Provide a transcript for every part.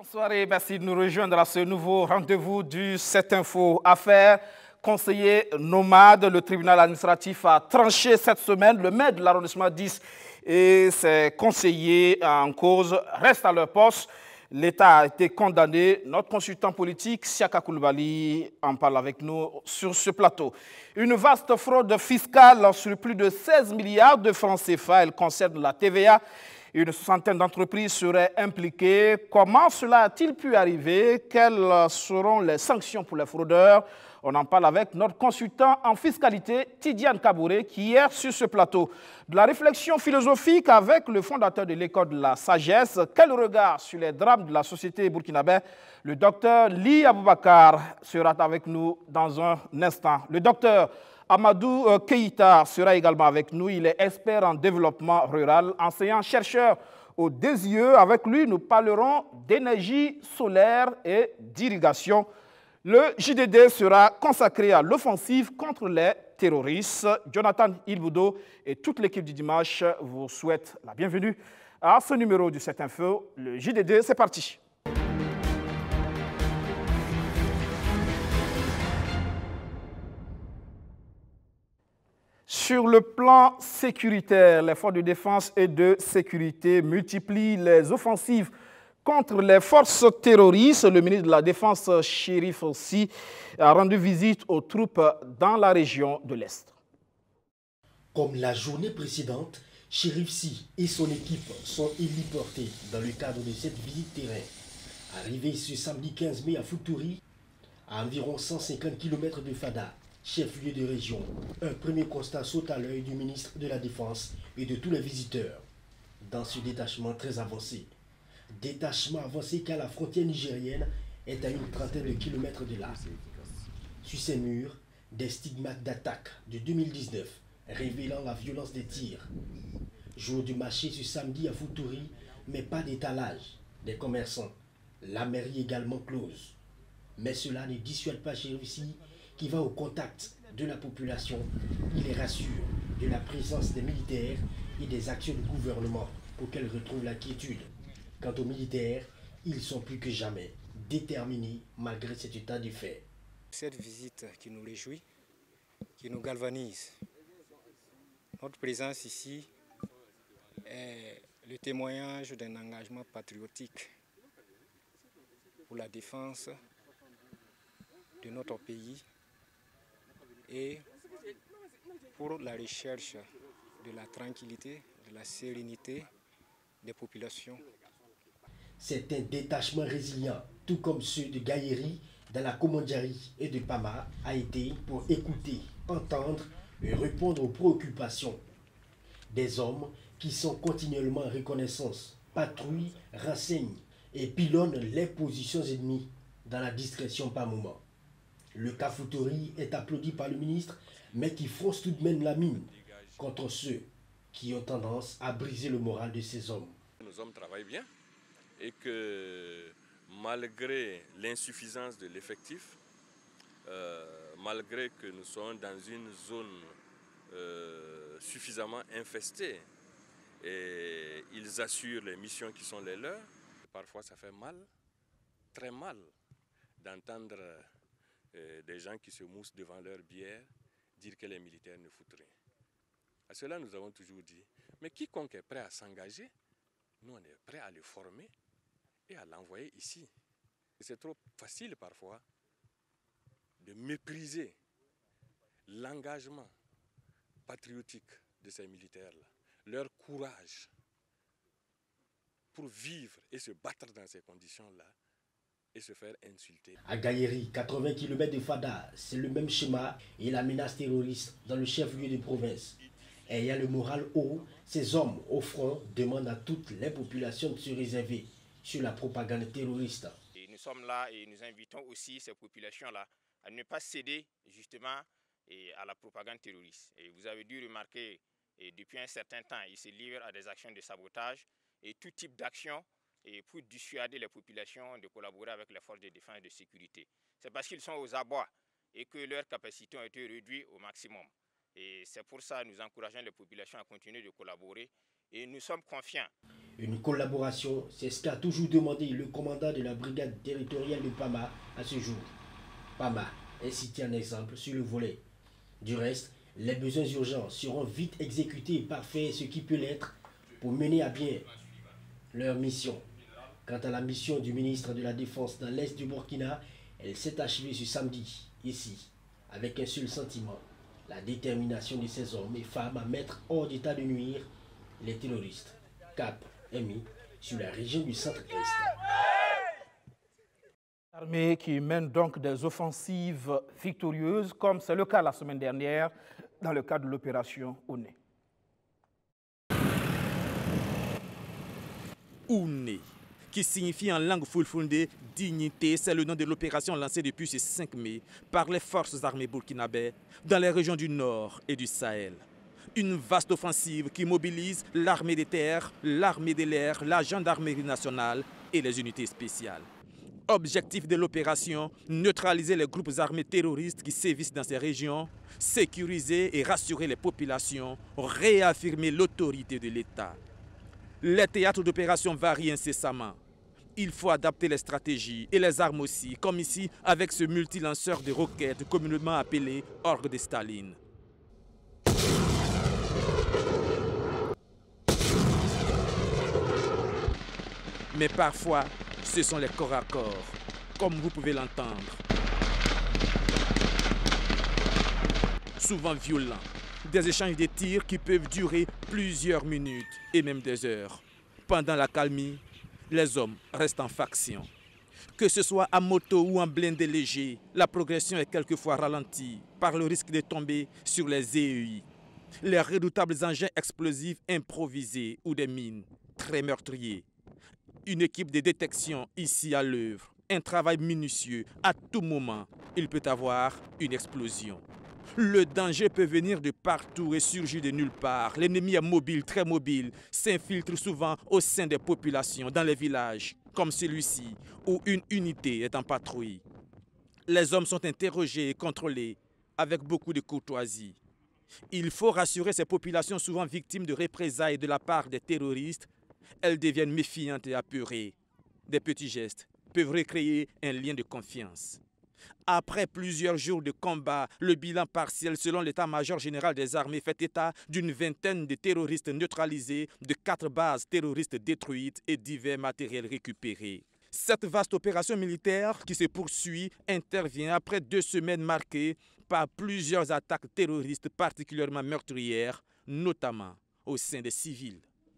Bonsoir et merci de nous rejoindre à ce nouveau rendez-vous du 7 Info. Affaire conseiller nomade, le tribunal administratif a tranché cette semaine. Le maire de l'arrondissement 10 et ses conseillers en cause restent à leur poste. L'État a été condamné. Notre consultant politique, Siaka Koulibaly, en parle avec nous sur ce plateau. Une vaste fraude fiscale sur plus de 16 milliards de francs CFA. Elle concerne la TVA. Une soixantaine d'entreprises seraient impliquées. Comment cela a-t-il pu arriver? Quelles seront les sanctions pour les fraudeurs? On en parle avec notre consultant en fiscalité, Tidiane Kabouré, qui hier sur ce plateau. De la réflexion philosophique avec le fondateur de l'école de la sagesse. Quel regard sur les drames de la société burkinabé? Le docteur Ly Aboubakar sera avec nous dans un instant. Le docteur Amadou Keïta sera également avec nous. Il est expert en développement rural, enseignant-chercheur au DESIE. Avec lui, nous parlerons d'énergie solaire et d'irrigation. Le JDD sera consacré à l'offensive contre les terroristes. Jonathan Ilboudo et toute l'équipe du dimanche vous souhaitent la bienvenue à ce numéro du 7 Info. Le JDD, c'est parti. Sur le plan sécuritaire, les forces de défense et de sécurité multiplient les offensives contre les forces terroristes. Le ministre de la Défense, Chérif Sy, a rendu visite aux troupes dans la région de l'Est. Comme la journée précédente, Chérif Sy et son équipe sont héliportés dans le cadre de cette visite terrain. Arrivé ce samedi 15 mai à Foutouri, à environ 150 km de Fada, chef-lieu de région, un premier constat saute à l'œil du ministre de la Défense et de tous les visiteurs. Dans ce détachement très avancé, car la frontière nigérienne est à une trentaine de kilomètres de là. Sur ces murs, des stigmates d'attaque de 2019 révélant la violence des tirs. Jour du marché ce samedi à Foutouri, mais pas d'étalage des commerçants. La mairie également close. Mais cela ne dissuade pas Chérif Sy qui va au contact de la population. Il les rassure de la présence des militaires et des actions du gouvernement pour qu'elle retrouve la quiétude. Quant aux militaires, ils sont plus que jamais déterminés malgré cet état de fait. Cette visite qui nous réjouit, qui nous galvanise. Notre présence ici est le témoignage d'un engagement patriotique pour la défense de notre pays et pour la recherche de la tranquillité, de la sérénité des populations. C'est un détachement résilient, tout comme ceux de Gaïeri, de la Komandjari et de Pama, a été pour écouter, entendre et répondre aux préoccupations des hommes qui sont continuellement en reconnaissance, patrouillent, renseignent et pilonnent les positions ennemies dans la discrétion par moment. Le cas Foutouri est applaudi par le ministre, mais qui fronce tout de même la mine contre ceux qui ont tendance à briser le moral de ces hommes. Nos hommes travaillent bien et que malgré l'insuffisance de l'effectif, malgré que nous sommes dans une zone suffisamment infestée, et ils assurent les missions qui sont les leurs, parfois ça fait mal, très mal, d'entendre des gens qui se moussent devant leur bière dire que les militaires ne foutent rien. À cela, nous avons toujours dit, mais quiconque est prêt à s'engager, nous on est prêt à le former et à l'envoyer ici. C'est trop facile parfois de mépriser l'engagement patriotique de ces militaires-là, leur courage pour vivre et se battre dans ces conditions-là et se faire insulter. À Gaïeri, 80 km de Fada, c'est le même schéma et la menace terroriste dans le chef-lieu de province. Ayant le moral haut, ces hommes au front demandent à toutes les populations de se réserver sur la propagande terroriste. Et nous sommes là et nous invitons aussi ces populations-là à ne pas céder justement à la propagande terroriste. Et vous avez dû remarquer, depuis un certain temps, ils se livrent à des actions de sabotage et tout type d'action pour dissuader les populations de collaborer avec les forces de défense et de sécurité. C'est parce qu'ils sont aux abois et que leurs capacités ont été réduites au maximum. Et c'est pour ça que nous encourageons les populations à continuer de collaborer et nous sommes confiants. Une collaboration, c'est ce qu'a toujours demandé le commandant de la brigade territoriale de Pama à ce jour. Pama est cité un exemple sur le volet. Du reste, les besoins urgents seront vite exécutés et parfaits, ce qui peut l'être, pour mener à bien leur mission. Quant à la mission du ministre de la Défense dans l'est du Burkina, elle s'est achevée ce samedi, ici, avec un seul sentiment, la détermination de ces hommes et femmes à mettre hors d'état de nuire les terroristes. Cap est mis sur la région du centre-est. L'armée qui mène donc des offensives victorieuses, comme c'est le cas la semaine dernière dans le cadre de l'opération Ouné. Ouné, qui signifie en langue fulfulde dignité, c'est le nom de l'opération lancée depuis ce 5 mai par les forces armées burkinabè dans les régions du Nord et du Sahel. Une vaste offensive qui mobilise l'armée des terres, l'armée de l'air, la gendarmerie nationale et les unités spéciales. Objectif de l'opération, neutraliser les groupes armés terroristes qui sévissent dans ces régions, sécuriser et rassurer les populations, réaffirmer l'autorité de l'État. Les théâtres d'opération varient incessamment. Il faut adapter les stratégies et les armes aussi, comme ici avec ce multilanceur de roquettes communément appelé Orgue de Staline. Mais parfois, ce sont les corps à corps, comme vous pouvez l'entendre. Souvent violents, des échanges de tirs qui peuvent durer plusieurs minutes et même des heures. Pendant l'accalmie, les hommes restent en faction. Que ce soit à moto ou en blindé léger, la progression est quelquefois ralentie par le risque de tomber sur les EEI, les redoutables engins explosifs improvisés ou des mines très meurtriers. Une équipe de détection ici à l'œuvre, un travail minutieux. À tout moment, il peut avoir une explosion. Le danger peut venir de partout et surgir de nulle part. L'ennemi est mobile, très mobile, s'infiltre souvent au sein des populations, dans les villages, comme celui-ci, où une unité est en patrouille. Les hommes sont interrogés et contrôlés avec beaucoup de courtoisie. Il faut rassurer ces populations souvent victimes de représailles de la part des terroristes. Elles deviennent méfiantes et apeurées. Des petits gestes peuvent recréer un lien de confiance. Après plusieurs jours de combat, le bilan partiel selon l'état-major général des armées fait état d'une vingtaine de terroristes neutralisés, de 4 bases terroristes détruites et divers matériels récupérés. Cette vaste opération militaire qui se poursuit intervient après 2 semaines marquées par plusieurs attaques terroristes particulièrement meurtrières, notamment au sein des civils.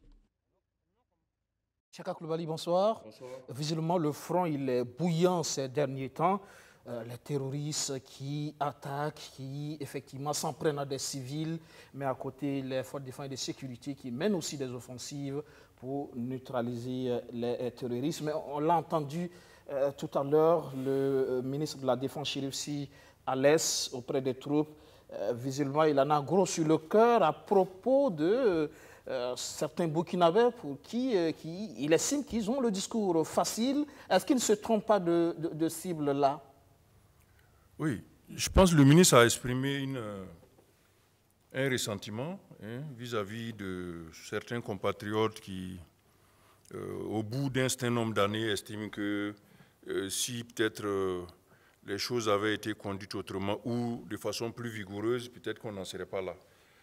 Chaka Koulibaly, bonsoir. Bonsoir. Visiblement, le front il est bouillant ces derniers temps. Les terroristes qui attaquent, qui effectivement s'en prennent à des civils, mais à côté, les forces de défense et de sécurité qui mènent aussi des offensives pour neutraliser les terroristes. Mais on l'a entendu tout à l'heure, le ministre de la Défense, Chérif Si, à l'Est, auprès des troupes. Visiblement, il en a gros sur le cœur à propos de certains Burkinabés pour qui il estime qu'ils ont le discours facile. Est-ce qu'il ne se trompe pas de cible là? Oui, je pense que le ministre a exprimé un ressentiment vis-à-vis de certains compatriotes qui, au bout d'un certain nombre d'années, estiment que si peut-être les choses avaient été conduites autrement ou de façon plus vigoureuse, peut-être qu'on n'en serait pas là.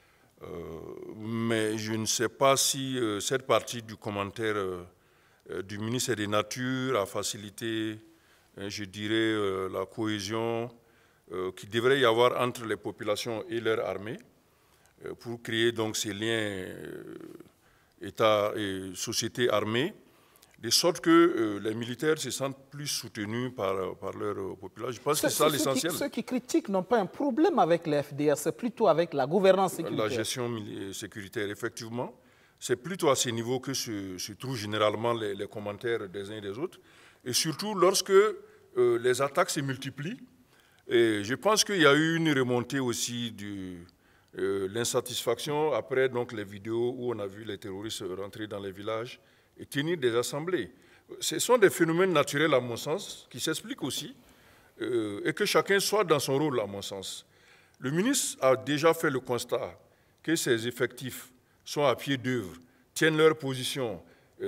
Mais je ne sais pas si cette partie du commentaire du ministre est de nature à faciliter, je dirais, la cohésion qu'il devrait y avoir entre les populations et leur armée pour créer donc ces liens État et société armée, de sorte que les militaires se sentent plus soutenus par leur population. Je pense que c'est ça l'essentiel. Ceux qui critiquent n'ont pas un problème avec les FDS, c'est plutôt avec la gouvernance sécuritaire. La gestion sécuritaire, effectivement. C'est plutôt à ce niveau que se trouvent généralement les commentaires des uns et des autres. Et surtout lorsque les attaques se multiplient. Et je pense qu'il y a eu une remontée aussi de l'insatisfaction après donc, les vidéos où on a vu les terroristes rentrer dans les villages et tenir des assemblées. Ce sont des phénomènes naturels, à mon sens, qui s'expliquent aussi, et que chacun soit dans son rôle, à mon sens. Le ministre a déjà fait le constat que ses effectifs sont à pied d'œuvre, tiennent leur position,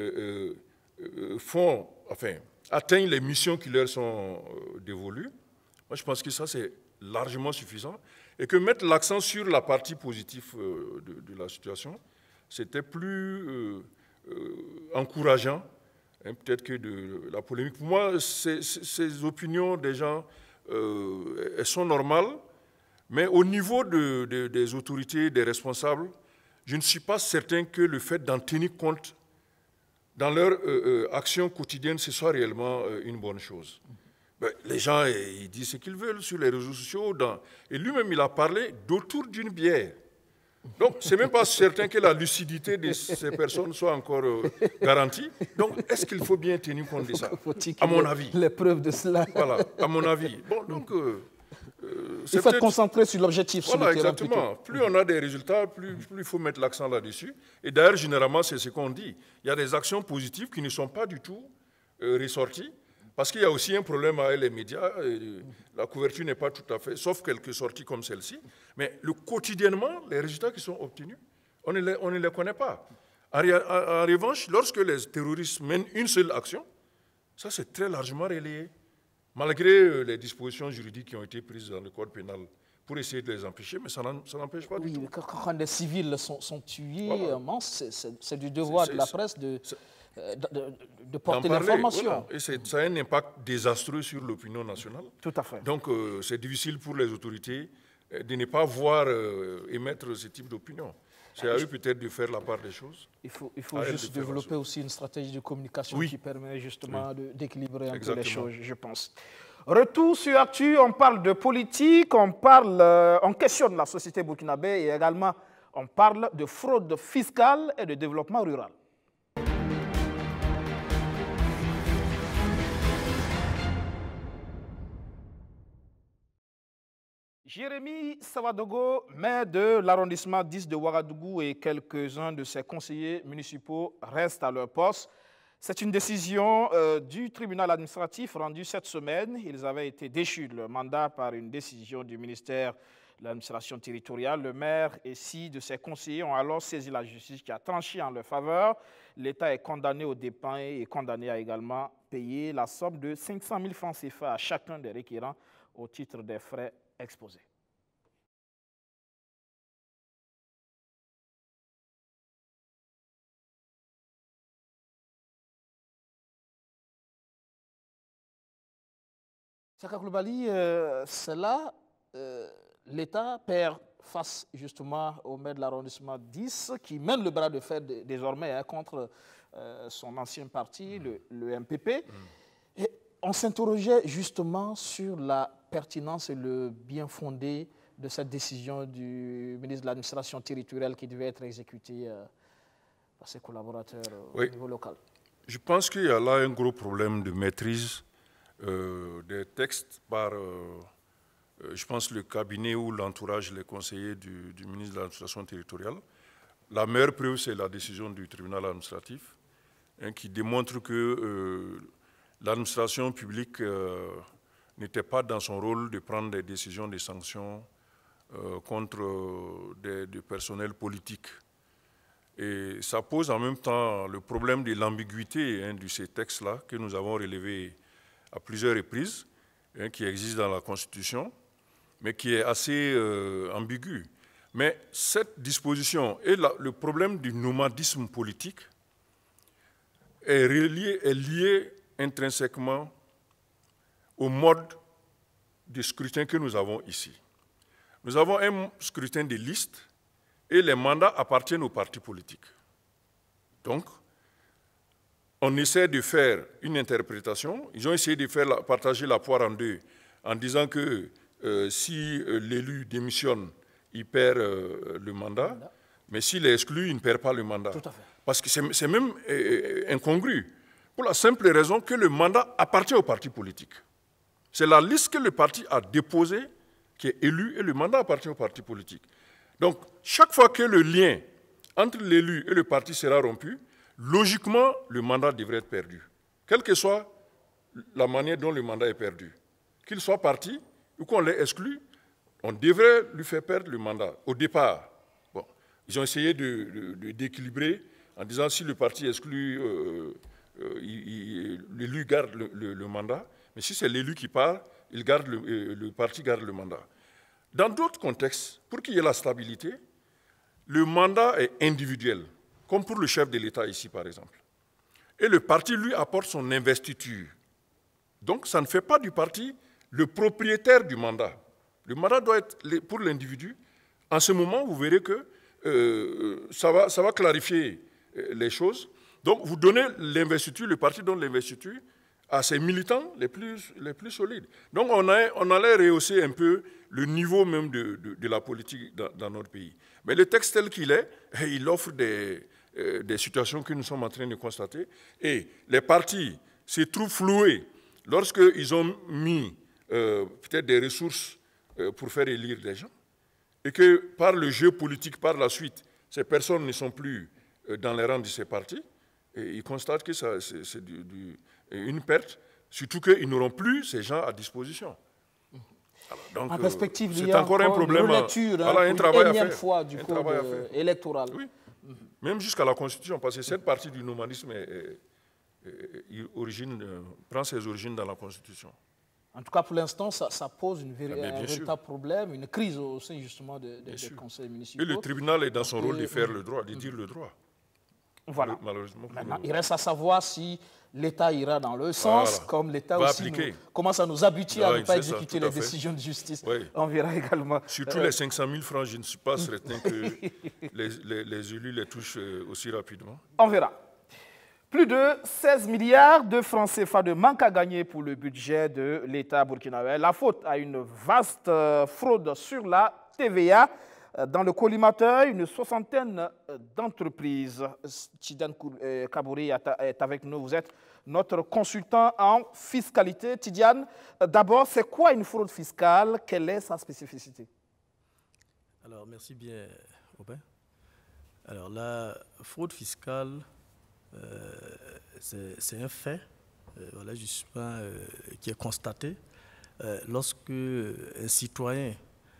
atteignent les missions qui leur sont dévolues, moi je pense que ça c'est largement suffisant. Et que mettre l'accent sur la partie positive de la situation, c'était plus encourageant, hein, peut-être que de la polémique. Pour moi, ces opinions des gens, elles sont normales, mais au niveau des autorités, des responsables, je ne suis pas certain que le fait d'en tenir compte dans leur action quotidienne, ce soit réellement une bonne chose. Les gens, ils disent ce qu'ils veulent sur les réseaux sociaux. Et lui-même, il a parlé d'autour d'une bière. Donc, ce n'est même pas certain que la lucidité de ces personnes soit encore garantie. Donc, est-ce qu'il faut bien tenir compte de ça? À mon avis. Les preuves de cela. Voilà, à mon avis. Bon, donc... il faut être concentré sur l'objectif. Voilà, exactement. Plus on a des résultats, plus il faut mettre l'accent là-dessus. Et d'ailleurs, généralement, c'est ce qu'on dit. Il y a des actions positives qui ne sont pas du tout ressorties. Parce qu'il y a aussi un problème avec les médias, la couverture n'est pas tout à fait, sauf quelques sorties comme celle-ci, mais quotidiennement, les résultats qui sont obtenus, on ne les connaît pas. En revanche, lorsque les terroristes mènent une seule action, ça c'est très largement relayé, malgré les dispositions juridiques qui ont été prises dans le code pénal pour essayer de les empêcher, mais ça n'empêche pas du tout. Quand des civils sont tués, voilà. C'est du devoir de la presse de porter l'information. Voilà. Et ça a un impact désastreux sur l'opinion nationale. Tout à fait. Donc, c'est difficile pour les autorités de ne pas voir émettre ce type d'opinion. C'est à eux peut-être de faire la part des choses. Il faut juste développer aussi une stratégie de communication qui permet justement d'équilibrer un peu les choses, je pense. Retour sur Actu, on parle de politique, on questionne la société burkinabé et également on parle de fraude fiscale et de développement rural. Jérémy Savadogo, maire de l'arrondissement 10 de Ouagadougou et quelques-uns de ses conseillers municipaux restent à leur poste. C'est une décision du tribunal administratif rendue cette semaine. Ils avaient été déchus de leur mandat par une décision du ministère de l'administration territoriale. Le maire et 6 de ses conseillers ont alors saisi la justice qui a tranché en leur faveur. L'État est condamné aux dépens et condamné à également payer la somme de 500 000 francs CFA à chacun des requérants au titre des frais exposés. Saka Koulibaly, c'est là l'État perd face justement au maire de l'arrondissement 10 qui mène le bras de fer désormais contre son ancien parti, le MPP. Et on s'interrogeait justement sur la pertinence et le bien fondé de cette décision du ministre de l'administration territoriale qui devait être exécutée par ses collaborateurs au niveau local. Je pense qu'il y a là un gros problème de maîtrise des textes par, je pense, le cabinet ou l'entourage, les conseillers du ministre de l'administration territoriale. La meilleure preuve, c'est la décision du tribunal administratif qui démontre que l'administration publique n'était pas dans son rôle de prendre des décisions, des sanctions contre des personnels politiques. Et ça pose en même temps le problème de l'ambiguïté de ces textes-là que nous avons relevés à plusieurs reprises, qui existent dans la Constitution, mais qui est assez ambigu. Mais cette disposition et le problème du nomadisme politique est lié intrinsèquement au mode de scrutin que nous avons ici. Nous avons un scrutin de liste et les mandats appartiennent aux partis politiques. Donc, on essaie de faire une interprétation. Ils ont essayé de partager la poire en deux en disant que si l'élu démissionne, il perd le mandat, mais s'il est exclu, il ne perd pas le mandat. Tout à fait. Parce que c'est même incongru, pour la simple raison que le mandat appartient au parti politique. C'est la liste que le parti a déposée qui est élue et le mandat appartient au parti politique. Donc, chaque fois que le lien entre l'élu et le parti sera rompu, logiquement, le mandat devrait être perdu. Quelle que soit la manière dont le mandat est perdu. Qu'il soit parti ou qu'on l'ait exclu, on devrait lui faire perdre le mandat au départ. Bon, ils ont essayé d'équilibrer en disant si le parti exclut, l'élu garde le mandat, mais si c'est l'élu qui part, le parti garde le mandat. Dans d'autres contextes, pour qu'il y ait la stabilité, le mandat est individuel, comme pour le chef de l'État ici par exemple. Et le parti, lui, apporte son investiture. Donc ça ne fait pas du parti le propriétaire du mandat. Le mandat doit être pour l'individu. En ce moment, vous verrez que ça va clarifier les choses. Donc vous donnez l'investiture, le parti donne l'investiture à ses militants les plus solides. Donc on allait rehausser un peu le niveau même de la politique dans notre pays. Mais le texte tel qu'il est, il offre des situations que nous sommes en train de constater. Et les partis se trouvent floués lorsqu'ils ont mis peut-être des ressources pour faire élire des gens, et que par le jeu politique, par la suite, ces personnes ne sont plus dans les rangs de ces partis, et ils constatent que c'est une perte, surtout qu'ils n'auront plus ces gens à disposition. Alors, donc, en perspective, c'est encore un problème. Voilà, un travail à faire. Fois du code électoral. Oui. Même jusqu'à la Constitution, parce que cette partie du nomadisme prend ses origines dans la Constitution. En tout cas, pour l'instant, ça pose un véritable problème, une crise au sein justement des conseils municipaux. Et le tribunal est dans son rôle de faire le droit, de dire le droit. Voilà. Malheureusement. Maintenant, il reste à savoir si l'État ira dans le sens, comme l'État aussi commence à nous habituer à ne pas exécuter les décisions de justice. Oui. On verra également. Surtout les 500 000 francs, je ne suis pas certain que les élus les touchent aussi rapidement. On verra. Plus de 16 milliards de francs CFA de manque à gagner pour le budget de l'État burkinabé. La faute à une vaste fraude sur la TVA. Dans le collimateur, une soixantaine d'entreprises. Tidiane Kabouri est avec nous. Vous êtes notre consultant en fiscalité. Tidiane, d'abord, c'est quoi une fraude fiscale? Quelle est sa spécificité? Alors, merci bien, Robin. Alors, la fraude fiscale, c'est un fait, voilà, justement, qui est constaté lorsque un citoyen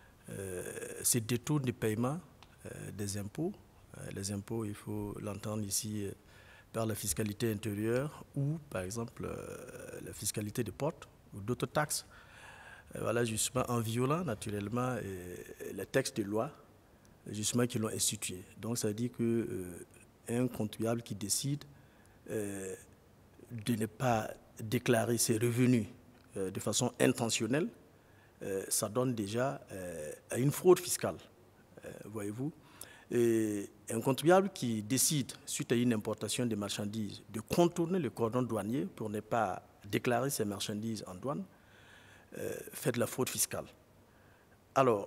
se détourne du paiement des impôts. Les impôts, il faut l'entendre ici par la fiscalité intérieure ou, par exemple, la fiscalité de porte ou d'autres taxes. Voilà, justement, en violant naturellement les textes de loi justement, qui l'ont institué. Donc, ça veut dire qu'un contribuable qui décide de ne pas déclarer ses revenus de façon intentionnelle, ça donne déjà à une fraude fiscale, voyez-vous. Et un contribuable qui décide, suite à une importation de marchandises, de contourner le cordon douanier pour ne pas déclarer ses marchandises en douane, fait de la fraude fiscale. Alors,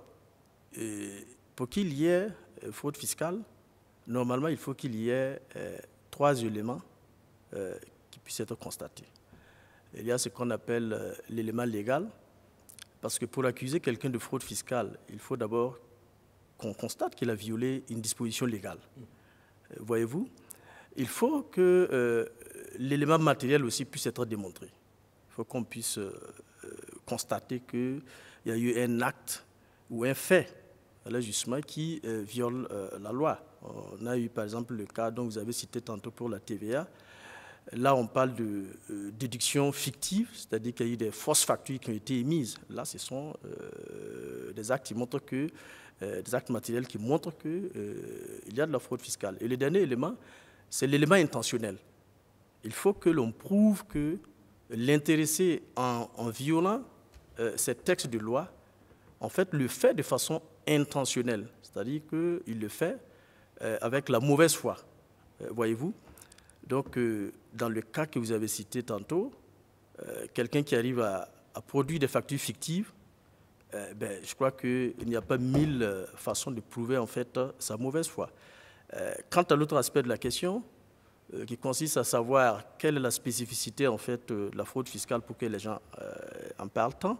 pour qu'il y ait fraude fiscale, normalement, il faut qu'il y ait 3 éléments qui puissent être constatés. Il y a ce qu'on appelle l'élément légal, parce que pour accuser quelqu'un de fraude fiscale, il faut d'abord qu'on constate qu'il a violé une disposition légale. Voyez-vous, il faut que l'élément matériel aussi puisse être démontré. Il faut qu'on puisse constater qu'il y a eu un acte ou un fait, là, justement, qui viole la loi. On a eu, par exemple, le cas dont vous avez cité tantôt pour la TVA. Là, on parle de déduction fictive, c'est-à-dire qu'il y a eu des fausses factures qui ont été émises. Là, ce sont des actes qui montrent que, des actes matériels qui montrent qu'il y a de la fraude fiscale. Et le dernier élément, c'est l'élément intentionnel. Il faut que l'on prouve que l'intéressé, en violant ces textes de loi, en fait, le fait de façon intentionnelle, c'est-à-dire qu'il le fait avec la mauvaise foi, voyez-vous. Donc, dans le cas que vous avez cité tantôt, quelqu'un qui arrive à produire des factures fictives, je crois qu'il n'y a pas 1000 façons de prouver en fait sa mauvaise foi. Quant à l'autre aspect de la question, qui consiste à savoir quelle est la spécificité en fait de la fraude fiscale pour que les gens en parlent tant,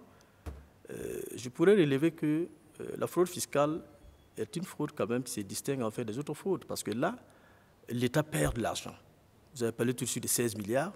je pourrais relever que la fraude fiscale est une fraude quand même qui se distingue en fait des autres fraudes, parce que là, l'État perd de l'argent. Vous avez parlé tout de suite de 16 milliards.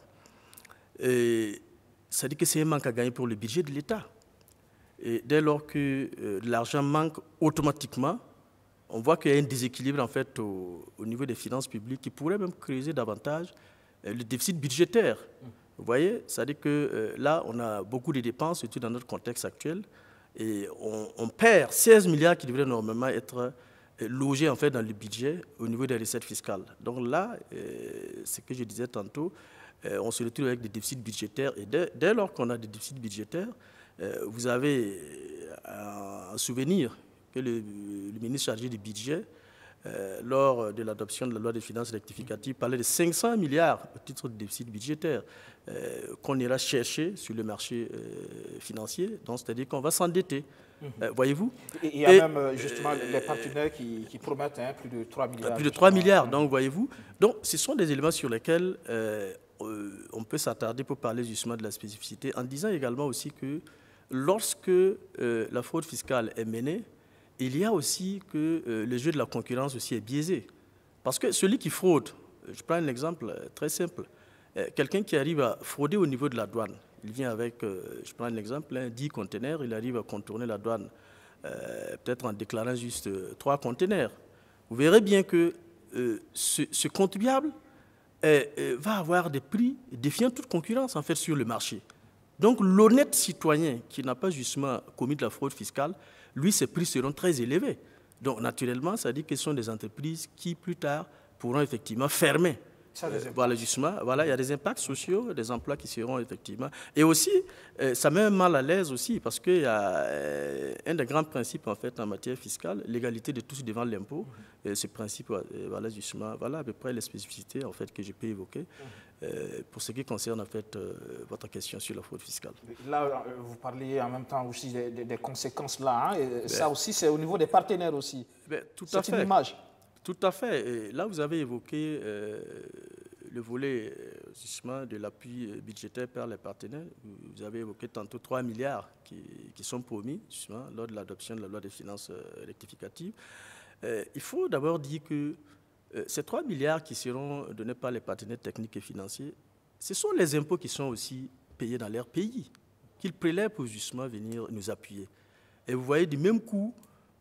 Et ça dit que c'est un manque à gagner pour le budget de l'État. Et dès lors que l'argent manque, automatiquement, on voit qu'il y a un déséquilibre en fait, au niveau des finances publiques qui pourrait même creuser davantage le déficit budgétaire. Vous voyez, c'est-à-dire que là, on a beaucoup de dépenses, surtout dans notre contexte actuel, et on perd 16 milliards qui devraient normalement être logés en fait, dans le budget au niveau des recettes fiscales. Donc là, ce que je disais tantôt, on se retrouve avec des déficits budgétaires, et dès lors qu'on a des déficits budgétaires, vous avez un souvenir que le ministre chargé du budget, lors de l'adoption de la loi des finances rectificatives, parlait de 500 milliards au titre de déficit budgétaire qu'on ira chercher sur le marché financier. Donc, c'est-à-dire qu'on va s'endetter. Voyez-vous? Et il y a même justement les partenaires qui promettent plus de 3 milliards. Plus de 3 milliards, donc voyez-vous. Donc, ce sont des éléments sur lesquels on peut s'attarder pour parler justement de la spécificité, en disant également aussi que lorsque la fraude fiscale est menée, il y a aussi que le jeu de la concurrence aussi est biaisé. Parce que celui qui fraude, je prends un exemple très simple, quelqu'un qui arrive à frauder au niveau de la douane, il vient avec, je prends un exemple, 10 conteneurs, il arrive à contourner la douane, peut-être en déclarant juste 3 conteneurs. Vous verrez bien que ce contribuable va avoir des prix défiant toute concurrence en fait, sur le marché. Donc l'honnête citoyen qui n'a pas justement commis de la fraude fiscale, lui, ses prix seront très élevés. Donc naturellement, ça dit que ce sont des entreprises qui plus tard pourront effectivement fermer. Voilà, justement, voilà, il y a des impacts sociaux, des emplois qui seront effectivement... Et aussi, ça met mal à l'aise aussi, parce qu'il y a un des grands principes en fait en matière fiscale, l'égalité de tous devant l'impôt. Ce principe, voilà, justement, voilà à peu près les spécificités en fait, que je peux évoquer pour ce qui concerne en fait, votre question sur la fraude fiscale. Là, vous parliez en même temps aussi des conséquences là, hein, et ça aussi, c'est au niveau des partenaires aussi. C'est une image. Tout à fait. Et là, vous avez évoqué le volet justement de l'appui budgétaire par les partenaires. Vous avez évoqué tantôt 3 milliards qui sont promis justement lors de l'adoption de la loi des finances rectificatives. Il faut d'abord dire que ces 3 milliards qui seront donnés par les partenaires techniques et financiers, ce sont les impôts qui sont aussi payés dans leur pays, qu'ils prélèvent pour justement venir nous appuyer. Et vous voyez du même coup,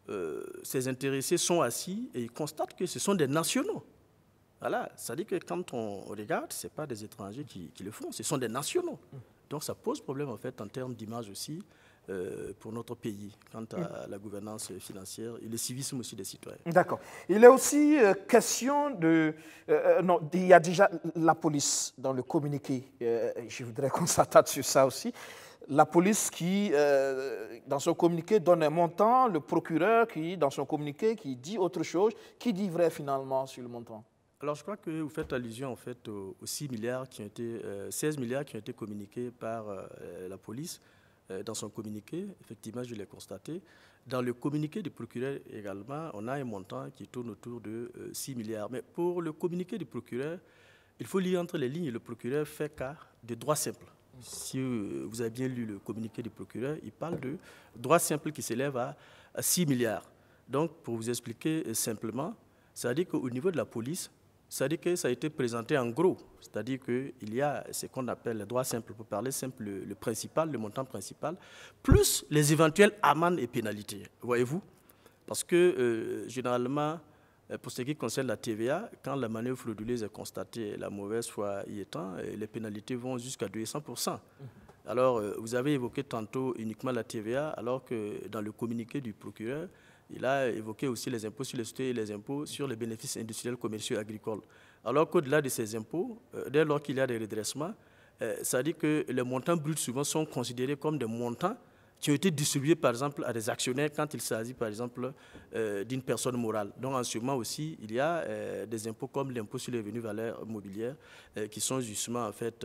ces intéressés sont assis et ils constatent que ce sont des nationaux. Voilà, ça dit que quand on regarde, ce n'est pas des étrangers qui le font, ce sont des nationaux. Donc ça pose problème en fait en termes d'image aussi pour notre pays, quant à la gouvernance financière et le civisme aussi des citoyens. D'accord. Il est aussi question de... non, il y a déjà la police dans le communiqué. Je voudrais qu'on s'attarde sur ça aussi. La police qui, dans son communiqué, donne un montant, le procureur qui, dans son communiqué, qui dit autre chose, qui dit vrai finalement sur le montant? Alors je crois que vous faites allusion en fait aux 6 milliards qui ont été, 16 milliards qui ont été communiqués par la police dans son communiqué. Effectivement, je l'ai constaté. Dans le communiqué du procureur également, on a un montant qui tourne autour de 6 milliards. Mais pour le communiqué du procureur, il faut lire entre les lignes. Le procureur fait cas de droits simples. Si vous avez bien lu le communiqué du procureur, il parle de droits simples qui s'élèvent à 6 milliards. Donc, pour vous expliquer simplement, c'est-à-dire qu'au niveau de la police, c'est-à-dire que ça a été présenté en gros. C'est-à-dire qu'il y a ce qu'on appelle les droits simples, pour parler simple, le principal, le montant principal, plus les éventuelles amendes et pénalités. Voyez-vous? Parce que généralement, pour ce qui concerne la TVA, quand la manœuvre frauduleuse est constatée, la mauvaise foi y étant, les pénalités vont jusqu'à 200%. Alors, vous avez évoqué tantôt uniquement la TVA, alors que dans le communiqué du procureur, il a évoqué aussi les impôts sur les sociétés et les impôts sur les bénéfices industriels, commerciaux et agricoles. Alors qu'au-delà de ces impôts, dès lors qu'il y a des redressements, ça dit que les montants bruts souvent sont considérés comme des montants qui ont été distribués, par exemple, à des actionnaires quand il s'agit, par exemple, d'une personne morale. Donc, en ce moment aussi, il y a des impôts comme l'impôt sur les revenus valeurs mobilières qui sont justement, en fait,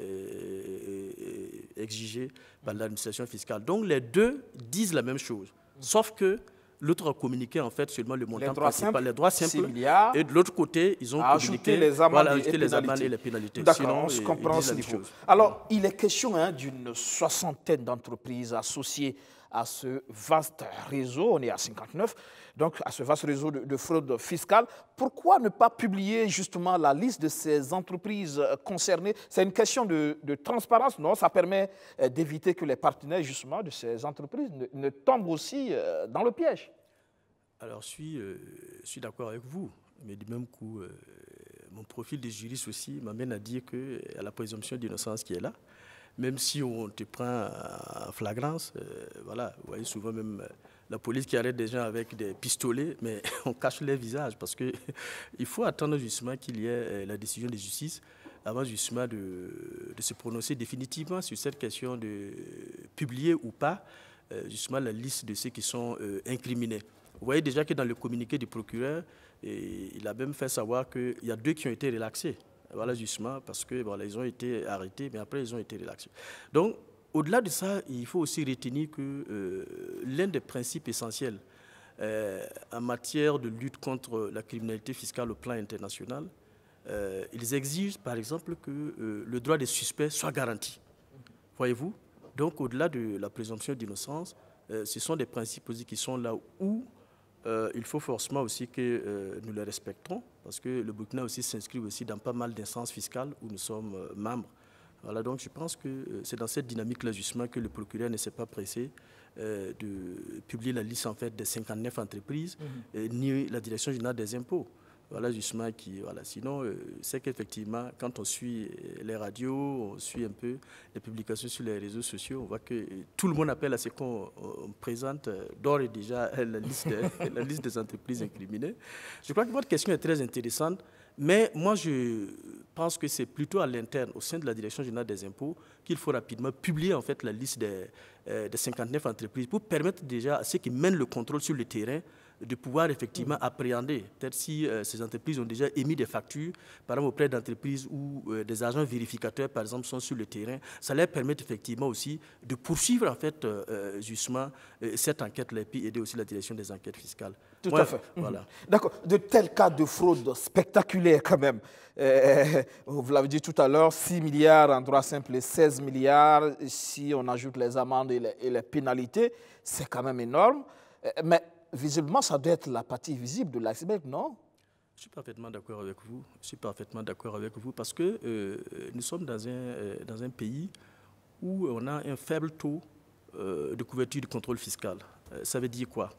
exigés par l'administration fiscale. Donc, les deux disent la même chose, sauf que l'autre a communiqué, en fait, seulement le montant principal, les droits simples, et de l'autre côté, ils ont communiqué les amendes, et les pénalités. D'accord, on se comprend ce niveau. Alors, il est question d'une soixantaine d'entreprises associées à ce vaste réseau, on est à 59, donc à ce vaste réseau de fraude fiscale. Pourquoi ne pas publier justement la liste de ces entreprises concernées? C'est une question de transparence, non? Ça permet d'éviter que les partenaires justement de ces entreprises ne tombent aussi dans le piège. Alors, je suis d'accord avec vous, mais du même coup, mon profil de juriste aussi m'amène à dire qu'il y a la présomption d'innocence qui est là. Même si on te prend en flagrance, voilà, vous voyez souvent même la police qui arrête des gens avec des pistolets, mais on cache les visages parce qu'il faut attendre justement qu'il y ait la décision de justice avant justement de se prononcer définitivement sur cette question de publier ou pas justement la liste de ceux qui sont incriminés. Vous voyez déjà que dans le communiqué du procureur, il a même fait savoir qu'il y a 2 qui ont été relaxés. Voilà, justement, parce que voilà, ils ont été arrêtés, mais après, ils ont été relaxés. Donc, au-delà de ça, il faut aussi retenir que l'un des principes essentiels en matière de lutte contre la criminalité fiscale au plan international, ils exigent, par exemple, que le droit des suspects soit garanti. Voyez-vous? Donc, au-delà de la présomption d'innocence, ce sont des principes aussi qui sont là où il faut forcément aussi que nous les respectons, parce que le Burkina aussi s'inscrit aussi dans pas mal d'instances fiscales où nous sommes membres. Voilà, donc je pense que c'est dans cette dynamique-là justement que le procureur ne s'est pas pressé de publier la liste en fait des 59 entreprises, ni la direction générale des impôts. Voilà, justement, voilà. Sinon, c'est qu'effectivement, quand on suit les radios, on suit un peu les publications sur les réseaux sociaux, on voit que tout le monde appelle à ce qu'on présente d'ores et déjà la liste des entreprises incriminées. Je crois que votre question est très intéressante, mais moi, je pense que c'est plutôt à l'interne, au sein de la Direction générale des impôts, qu'il faut rapidement publier en fait la liste des 59 entreprises pour permettre déjà à ceux qui mènent le contrôle sur le terrain de pouvoir effectivement appréhender, peut-être si ces entreprises ont déjà émis des factures, par exemple auprès d'entreprises où des agents vérificateurs, par exemple, sont sur le terrain, ça leur permet effectivement aussi de poursuivre en fait justement cette enquête-là et puis aider aussi la direction des enquêtes fiscales. Tout à fait. Voilà. D'accord. De tels cas de fraude spectaculaires quand même. Vous l'avez dit tout à l'heure, 6 milliards en droit simple et 16 milliards, si on ajoute les amendes et les pénalités, c'est quand même énorme. Mais visiblement, ça doit être la partie visible de l'iceberg, non? Je suis parfaitement d'accord avec vous. Je suis parfaitement d'accord avec vous parce que nous sommes dans un pays où on a un faible taux de couverture du contrôle fiscal. Ça veut dire quoi?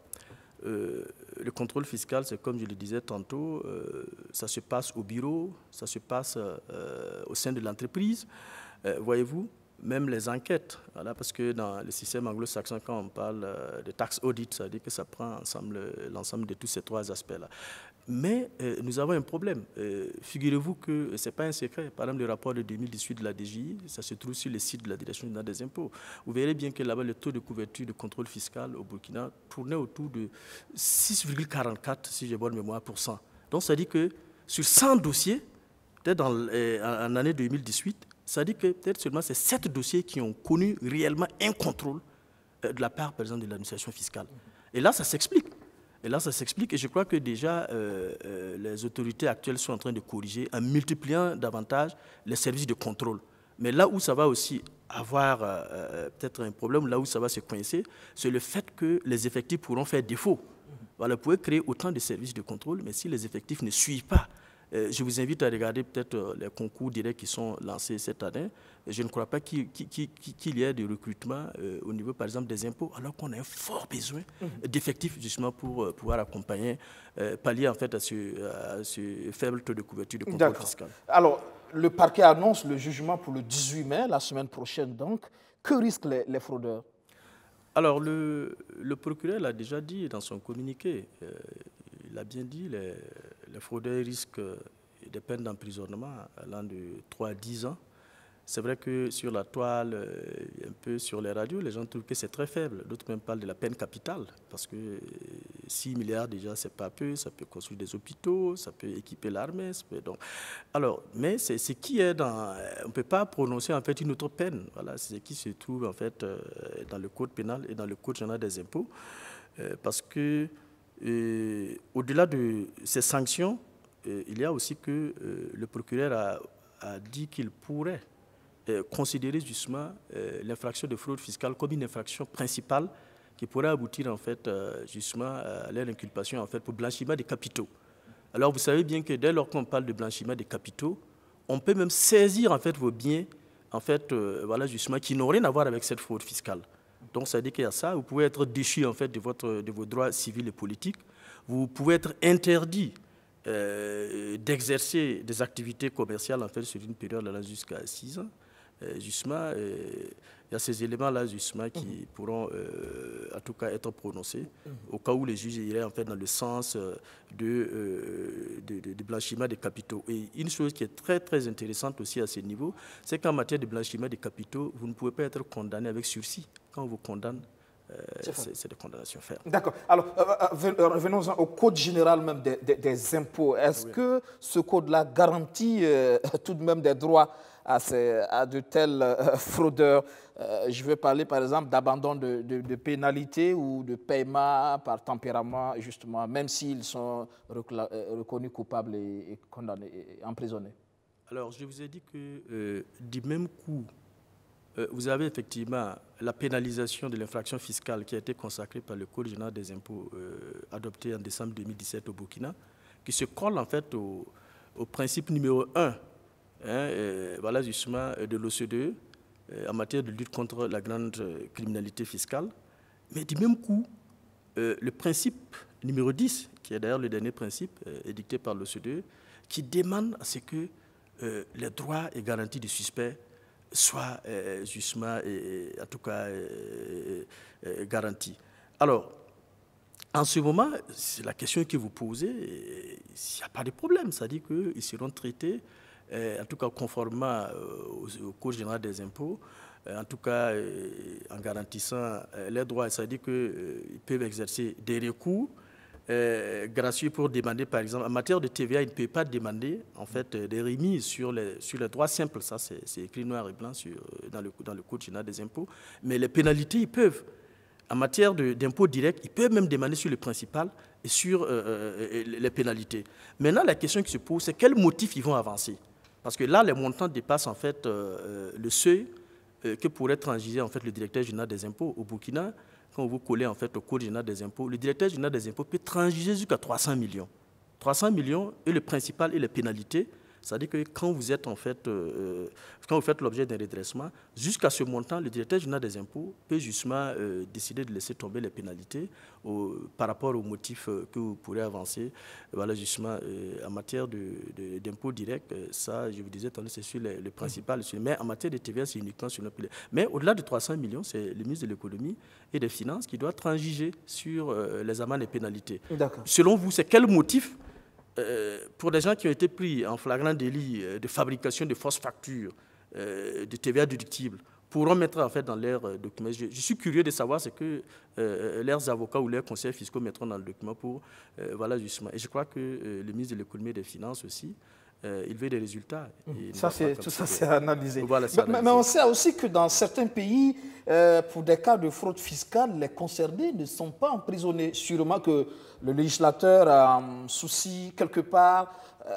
Le contrôle fiscal, c'est comme je le disais tantôt, ça se passe au bureau, ça se passe au sein de l'entreprise. Voyez-vous, même les enquêtes, voilà, parce que dans le système anglo-saxon, quand on parle de tax audit, ça veut dire que ça prend l'ensemble de tous ces 3 aspects-là. Mais nous avons un problème. Figurez-vous que ce n'est pas un secret. Par exemple, le rapport de 2018 de la DGI, ça se trouve sur le site de la Direction générale des impôts. Vous verrez bien que là-bas, le taux de couverture de contrôle fiscal au Burkina tournait autour de 6,44, si j'ai bonne mémoire, %. Donc, ça dit que sur 100 dossiers, peut-être en année 2018, ça dit que peut-être seulement c'est 7 dossiers qui ont connu réellement un contrôle de la part, par exemple, de l'administration fiscale. Et là, ça s'explique. Et je crois que déjà, les autorités actuelles sont en train de corriger en multipliant davantage les services de contrôle. Mais là où ça va aussi avoir peut-être un problème, là où ça va se coincer, c'est le fait que les effectifs pourront faire défaut. Voilà, vous pouvez créer autant de services de contrôle, mais si les effectifs ne suivent pas, je vous invite à regarder peut-être les concours directs qui sont lancés cette année. Je ne crois pas qu'il y ait de recrutement au niveau, par exemple, des impôts, alors qu'on a un fort besoin d'effectifs justement pour pouvoir accompagner, pallier en fait à ce faible taux de couverture de contrôle fiscal. Alors, le parquet annonce le jugement pour le 18 mai, la semaine prochaine donc. Que risquent les fraudeurs? Alors, le procureur l'a déjà dit dans son communiqué. Il a bien dit, les fraudeurs risquent des peines d'emprisonnement allant de 3 à 10 ans. C'est vrai que sur la toile, un peu sur les radios, les gens trouvent que c'est très faible. D'autres même parlent de la peine capitale, parce que 6 milliards déjà, c'est pas peu, ça peut construire des hôpitaux, ça peut équiper l'armée. Alors, mais c'est ce qui est dans... On ne peut pas prononcer en fait une autre peine. Voilà, c'est ce qui se trouve en fait dans le code pénal et dans le code général des impôts, parce que au-delà de ces sanctions, il y a aussi que le procureur a dit qu'il pourrait considérer justement l'infraction de fraude fiscale comme une infraction principale qui pourrait aboutir en fait justement à leur inculpation en fait pour blanchiment des capitaux. Alors vous savez bien que dès lors qu'on parle de blanchiment des capitaux, on peut même saisir en fait vos biens en fait voilà justement qui n'ont rien à voir avec cette fraude fiscale. Donc ça veut dire qu'il y a ça, vous pouvez être déchu en fait de vos droits civils et politiques. vous pouvez être interdit d'exercer des activités commerciales en fait, sur une période allant jusqu'à 6 ans. Justement, il y a ces éléments-là justement qui pourront en tout cas être prononcés au cas où les juges iraient en fait dans le sens de blanchiment des capitaux. Et une chose qui est très très intéressante aussi à ce niveau, c'est qu'en matière de blanchiment des capitaux, vous ne pouvez pas être condamné avec sursis. Quand on vous condamne, c'est des condamnations fermes. D'accord. Alors, revenons au code général même des impôts. Est-ce que ce code-là garantit tout de même des droits à de tels fraudeurs? Je veux parler par exemple d'abandon de pénalité ou de paiement par tempérament, justement, même s'ils sont reconnus coupables et condamnés, et emprisonnés. Alors, je vous ai dit que du même coup, vous avez effectivement la pénalisation de l'infraction fiscale qui a été consacrée par le Code général des impôts adopté en décembre 2017 au Burkina, qui se colle en fait au principe numéro 1 voilà justement de l'OCDE en matière de lutte contre la grande criminalité fiscale. Mais du même coup, le principe numéro 10, qui est d'ailleurs le dernier principe édicté par l'OCDE, qui demande à ce que les droits et garanties du suspect soient justement, en tout cas, garantis. Alors, en ce moment, c'est la question que vous posez, il n'y a pas de problème, c'est-à-dire qu'ils seront traités en tout cas conformément au Code général des impôts, en tout cas en garantissant les droits. C'est-à-dire qu'ils peuvent exercer des recours gracieux pour demander, par exemple, en matière de TVA, ils ne peuvent pas demander en fait, des remises sur les droits simples. Ça, c'est écrit noir et blanc dans le Code général des impôts. Mais les pénalités, ils peuvent. En matière d'impôts directs, ils peuvent même demander sur le principal et sur les pénalités. Maintenant, la question qui se pose, c'est quels motifs ils vont avancer. Parce que là, les montants dépassent en fait le seuil que pourrait transiger en fait le directeur général des impôts au Burkina. Quand vous collez en fait au Code général des impôts, le directeur général des impôts peut transiger jusqu'à 300 millions. 300 millions et le principal et les pénalités. C'est-à-dire que quand vous êtes en fait, quand vous faites l'objet d'un redressement, jusqu'à ce montant, le directeur général des impôts peut justement décider de laisser tomber les pénalités par rapport aux motifs que vous pourrez avancer. Voilà, justement, en matière d'impôts directs, ça, je vous disais, c'est sur le principal. Mais en matière de TVA, c'est uniquement sur le pénalité. Mais au-delà de 300 millions, c'est le ministre de l'économie et des finances qui doit transiger sur les amendes et pénalités. Selon vous, c'est quel motif pour des gens qui ont été pris en flagrant délit de fabrication de fausses factures, de TVA déductible, pourront mettre en fait dans leurs documents. Je suis curieux de savoir ce que leurs avocats ou leurs conseillers fiscaux mettront dans le document pour, voilà justement. Et je crois que le ministre de l'économie et des finances aussi, il veut des résultats. Tout ça, c'est analysé. Voilà, mais on sait aussi que dans certains pays, pour des cas de fraude fiscale, les concernés ne sont pas emprisonnés. Sûrement que le législateur a un souci quelque part,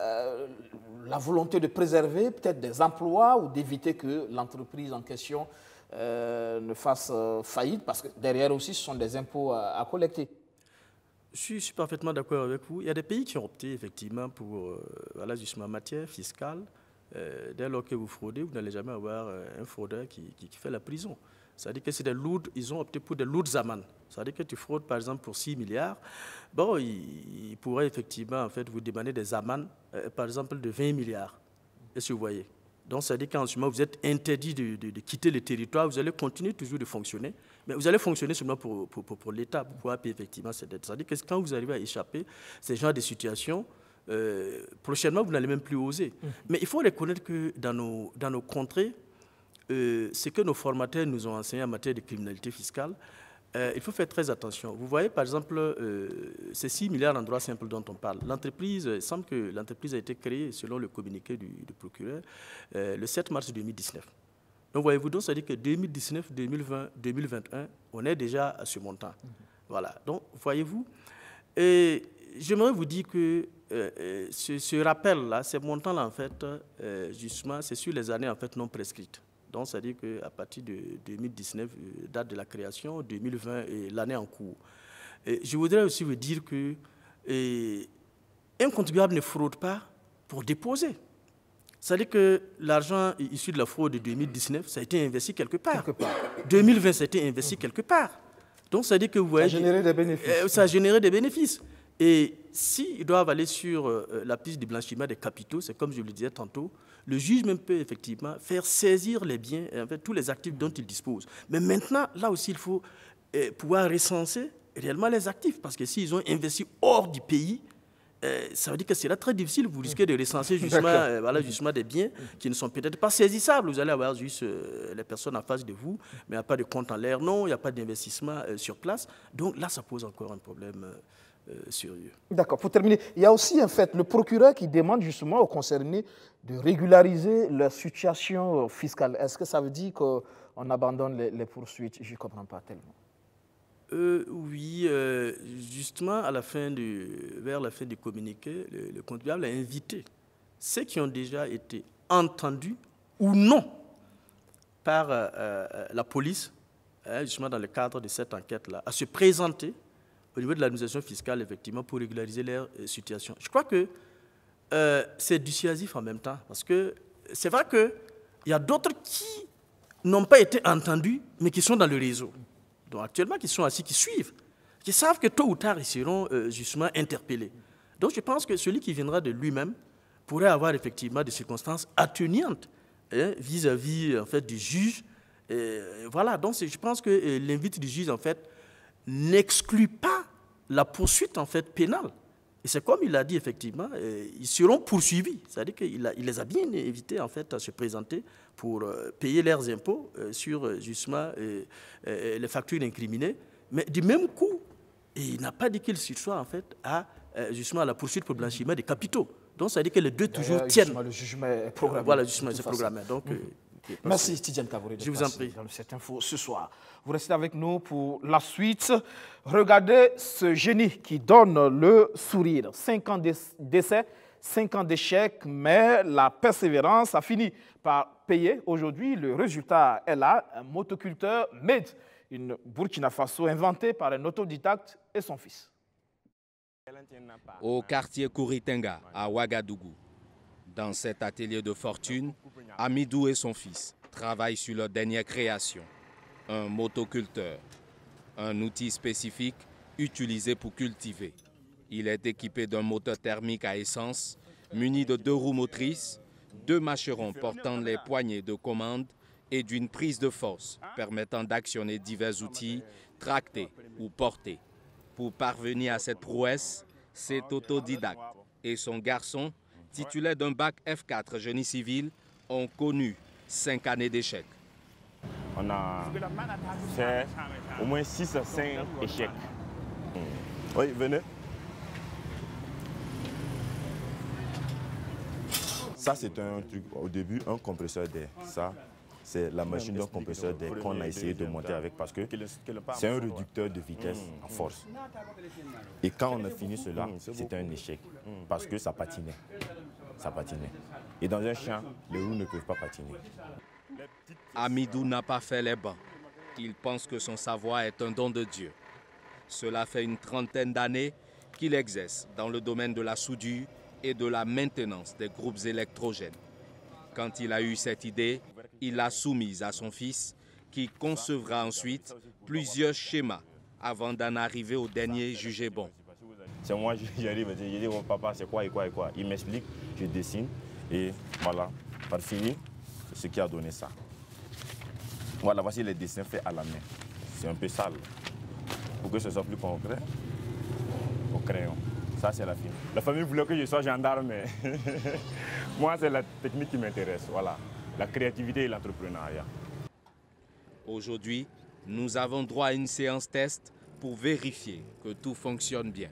la volonté de préserver peut-être des emplois ou d'éviter que l'entreprise en question ne fasse faillite, parce que derrière aussi, ce sont des impôts à collecter. Je suis parfaitement d'accord avec vous. Il y a des pays qui ont opté effectivement pour, voilà, justement, en matière fiscale. Dès lors que vous fraudez, vous n'allez jamais avoir un fraudeur qui fait la prison. C'est-à-dire que c'est ils ont opté pour des lourdes amendes. C'est-à-dire que tu fraudes, par exemple, pour 6 milliards. Bon, ils pourraient effectivement en fait, vous demander des amendes, par exemple, de 20 milliards. Est-ce que vous voyez? Donc, c'est-à-dire qu'en ce moment, vous êtes interdit de quitter le territoire, vous allez continuer toujours de fonctionner, mais vous allez fonctionner seulement pour l'État, pour pouvoir payer effectivement cette dette. C'est-à-dire que quand vous arrivez à échapper ces genres de situations, prochainement, vous n'allez même plus oser. Mais il faut reconnaître que dans nos contrées, ce que nos formateurs nous ont enseigné en matière de criminalité fiscale, il faut faire très attention. Vous voyez, par exemple, ces 6 milliards en droit simple dont on parle. L'entreprise, il semble que l'entreprise a été créée, selon le communiqué du procureur, le 7 mars 2019. Donc, voyez-vous, donc, ça veut dire que 2019, 2020, 2021, on est déjà à ce montant. Voilà. Donc, voyez-vous, j'aimerais vous dire que ce rappel-là, ces montants-là, en fait, justement, c'est sur les années en fait, non prescrites. Donc, c'est-à-dire qu'à partir de 2019, date de la création, 2020 et l'année en cours. Et je voudrais aussi vous dire que un contribuable ne fraude pas pour déposer. C'est-à-dire que l'argent issu de la fraude de 2019, ça a été investi quelque part. 2020, ça a été investi quelque part. Donc, ça veut dire que vous voyez... Ça a généré des bénéfices. Ça a généré des bénéfices. Et s'ils doivent aller sur la piste du blanchiment des capitaux, c'est comme je le disais tantôt, le juge même peut effectivement faire saisir les biens, en fait, tous les actifs dont il dispose. Mais maintenant, là aussi, il faut pouvoir recenser réellement les actifs, parce que s'ils ont investi hors du pays, ça veut dire que c'est là très difficile, vous risquez de recenser justement, justement des biens qui ne sont peut-être pas saisissables. Vous allez avoir juste les personnes en face de vous, mais il n'y a pas de compte en l'air, non, il n'y a pas d'investissement sur place. Donc là, ça pose encore un problème sérieux. D'accord. Pour terminer, il y a aussi en fait le procureur qui demande justement aux concernés de régulariser leur situation fiscale. Est-ce que ça veut dire qu'on abandonne les poursuites? Je ne comprends pas tellement. Oui, justement, vers la fin du communiqué, le contribuable a invité ceux qui ont déjà été entendus ou non par la police, justement dans le cadre de cette enquête-là, à se présenter au niveau de l'administration fiscale, effectivement, pour régulariser leur situation. Je crois que c'est dissuasif en même temps, parce que c'est vrai qu'il y a d'autres qui n'ont pas été entendus, mais qui sont dans le réseau. Donc actuellement, qui sont assis, qui suivent, qui savent que tôt ou tard, ils seront justement interpellés. Donc je pense que celui qui viendra de lui-même pourrait avoir effectivement des circonstances atténuantes vis-à-vis en fait, du juge. Voilà, donc je pense que l'invite du juge, en fait, n'exclut pas la poursuite en fait, pénale. Et c'est comme il l'a dit, effectivement, ils seront poursuivis. C'est-à-dire qu'il les a bien invités en fait, à se présenter pour payer leurs impôts sur justement les factures incriminées. Mais du même coup, il n'a pas dit qu'il soit en fait, justement à la poursuite pour blanchiment des capitaux. Donc ça veut dire que les deux toujours tiennent. Le jugement est programmé. Voilà, le jugement est programmé. Donc, merci Tidjane Kaboré de passer dans cette info ce soir. Vous restez avec nous pour la suite. Regardez ce génie qui donne le sourire. 5 ans d'essais, 5 ans d'échecs, mais la persévérance a fini par payer. Aujourd'hui, le résultat est là. Un motoculteur made in Burkina Faso, inventé par un autodidacte et son fils. Au quartier Kouritenga, à Ouagadougou. Dans cet atelier de fortune, Amidou et son fils travaillent sur leur dernière création, un motoculteur, un outil spécifique utilisé pour cultiver. Il est équipé d'un moteur thermique à essence, muni de 2 roues motrices, 2 mâcherons portant les poignées de commande et d'une prise de force permettant d'actionner divers outils, tractés ou portés. Pour parvenir à cette prouesse, c'est autodidacte et son garçon, titulaire d'un bac F4 génie civil, ont connu 5 années d'échecs. On a fait au moins 6 à 5 échecs. Oui, venez. Ça, c'est un truc, au début, un compresseur d'air. Ça, c'est la machine d'un compresseur d'air qu'on a essayé de monter avec parce que c'est un réducteur de vitesse en force. Et quand on a fini cela, c'était un échec parce que ça patinait. Ça patinait. Et dans un champ, les roues ne peuvent pas patiner. Amidou n'a pas fait les bancs. Il pense que son savoir est un don de Dieu. Cela fait une trentaine d'années qu'il exerce dans le domaine de la soudure et de la maintenance des groupes électrogènes. Quand il a eu cette idée, il l'a soumise à son fils qui concevra ensuite plusieurs schémas avant d'en arriver au dernier jugé bon. C'est moi, j'arrive, je dis, oh, papa, c'est quoi et quoi et quoi. Il m'explique, je dessine et voilà, par fini, c'est ce qui a donné ça. Voilà, voici les dessins faits à la main. C'est un peu sale. Pour que ce soit plus concret, au crayon. Ça, c'est la fille. La famille voulait que je sois gendarme, mais moi, c'est la technique qui m'intéresse. Voilà, la créativité et l'entrepreneuriat. Aujourd'hui, nous avons droit à une séance test pour vérifier que tout fonctionne bien.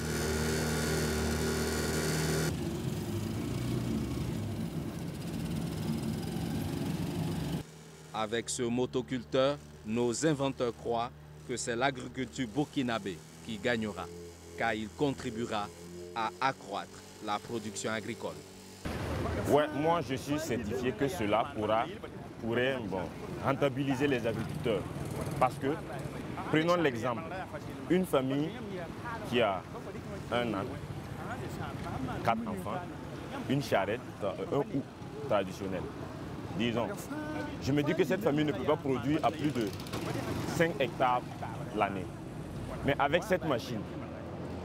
Avec ce motoculteur, nos inventeurs croient que c'est l'agriculture burkinabé qui gagnera, car il contribuera à accroître la production agricole. Ouais, moi je suis certifié que cela pourrait rentabiliser les agriculteurs. Parce que, prenons l'exemple, une famille qui a un âne, 4 enfants, une charrette, un ou traditionnel. Disons, je me dis que cette famille ne peut pas produire à plus de 5 hectares l'année. Mais avec cette machine,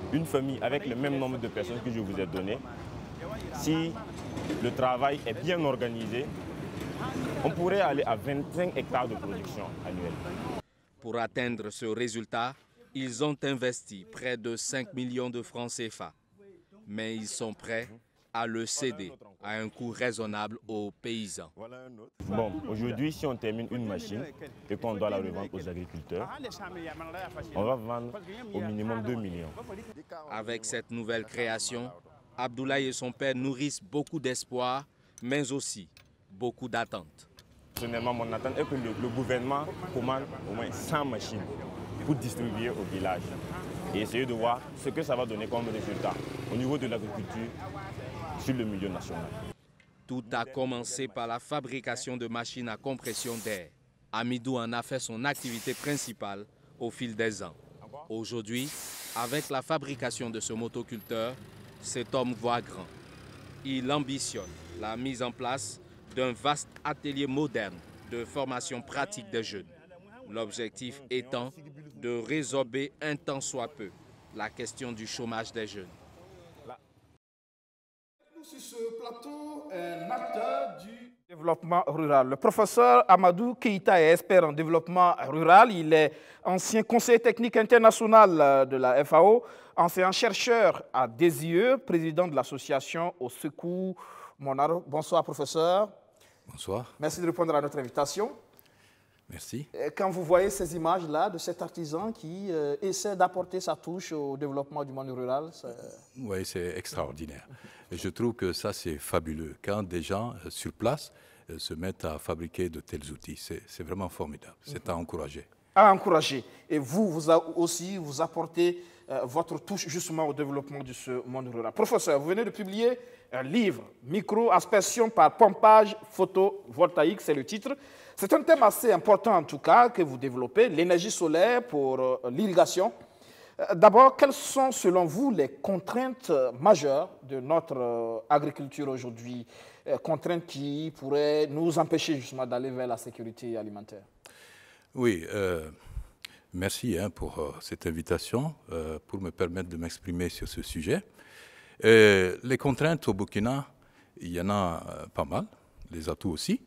une famille avec le même nombre de personnes que je vous ai donné, si le travail est bien organisé, on pourrait aller à 25 hectares de production annuelle. Pour atteindre ce résultat, ils ont investi près de 5 millions de francs CFA. Mais ils sont prêts à le céder à un coût raisonnable aux paysans. Bon, aujourd'hui, si on termine une machine et qu'on doit la revendre aux agriculteurs, on va vendre au minimum 2 millions. Avec cette nouvelle création, Abdoulaye et son père nourrissent beaucoup d'espoir, mais aussi beaucoup d'attentes. Personnellement, mon attente est que le gouvernement commande au moins 100 machines pour distribuer au village et essayer de voir ce que ça va donner comme résultat au niveau de l'agriculture sur le milieu national. Tout a commencé par la fabrication de machines à compression d'air. Amidou en a fait son activité principale au fil des ans. Aujourd'hui, avec la fabrication de ce motoculteur, cet homme voit grand. Il ambitionne la mise en place d'un vaste atelier moderne de formation pratique des jeunes. L'objectif étant de résorber un tant soit peu la question du chômage des jeunes. Sur ce plateau, un acteur du développement rural. Le professeur Amadou Keïta est expert en développement rural. Il est ancien conseiller technique international de la FAO, ancien chercheur à DESIE, président de l'association Au Secours Monaro. Bonsoir, professeur. Bonsoir. Merci de répondre à notre invitation. Merci. Quand vous voyez ces images-là de cet artisan qui essaie d'apporter sa touche au développement du monde rural, oui, c'est extraordinaire. Et je trouve que ça, c'est fabuleux. Quand des gens sur place se mettent à fabriquer de tels outils, c'est vraiment formidable. C'est à encourager. À encourager. Et vous aussi, vous apportez votre touche justement au développement de ce monde rural. Professeur, vous venez de publier un livre, Micro-aspersion par pompage photovoltaïque, c'est le titre. C'est un thème assez important en tout cas que vous développez, l'énergie solaire pour l'irrigation. D'abord, quelles sont selon vous les contraintes majeures de notre agriculture aujourd'hui, contraintes qui pourraient nous empêcher justement d'aller vers la sécurité alimentaire? Oui, merci pour cette invitation, pour me permettre de m'exprimer sur ce sujet. Les contraintes au Burkina, il y en a pas mal, les atouts aussi.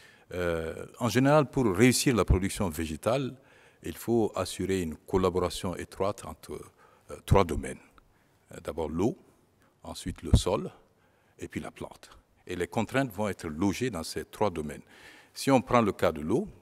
En général, pour réussir la production végétale, il faut assurer une collaboration étroite entre 3 domaines. D'abord l'eau, ensuite le sol, et puis la plante. Et les contraintes vont être logées dans ces 3 domaines. Si on prend le cas de l'eau,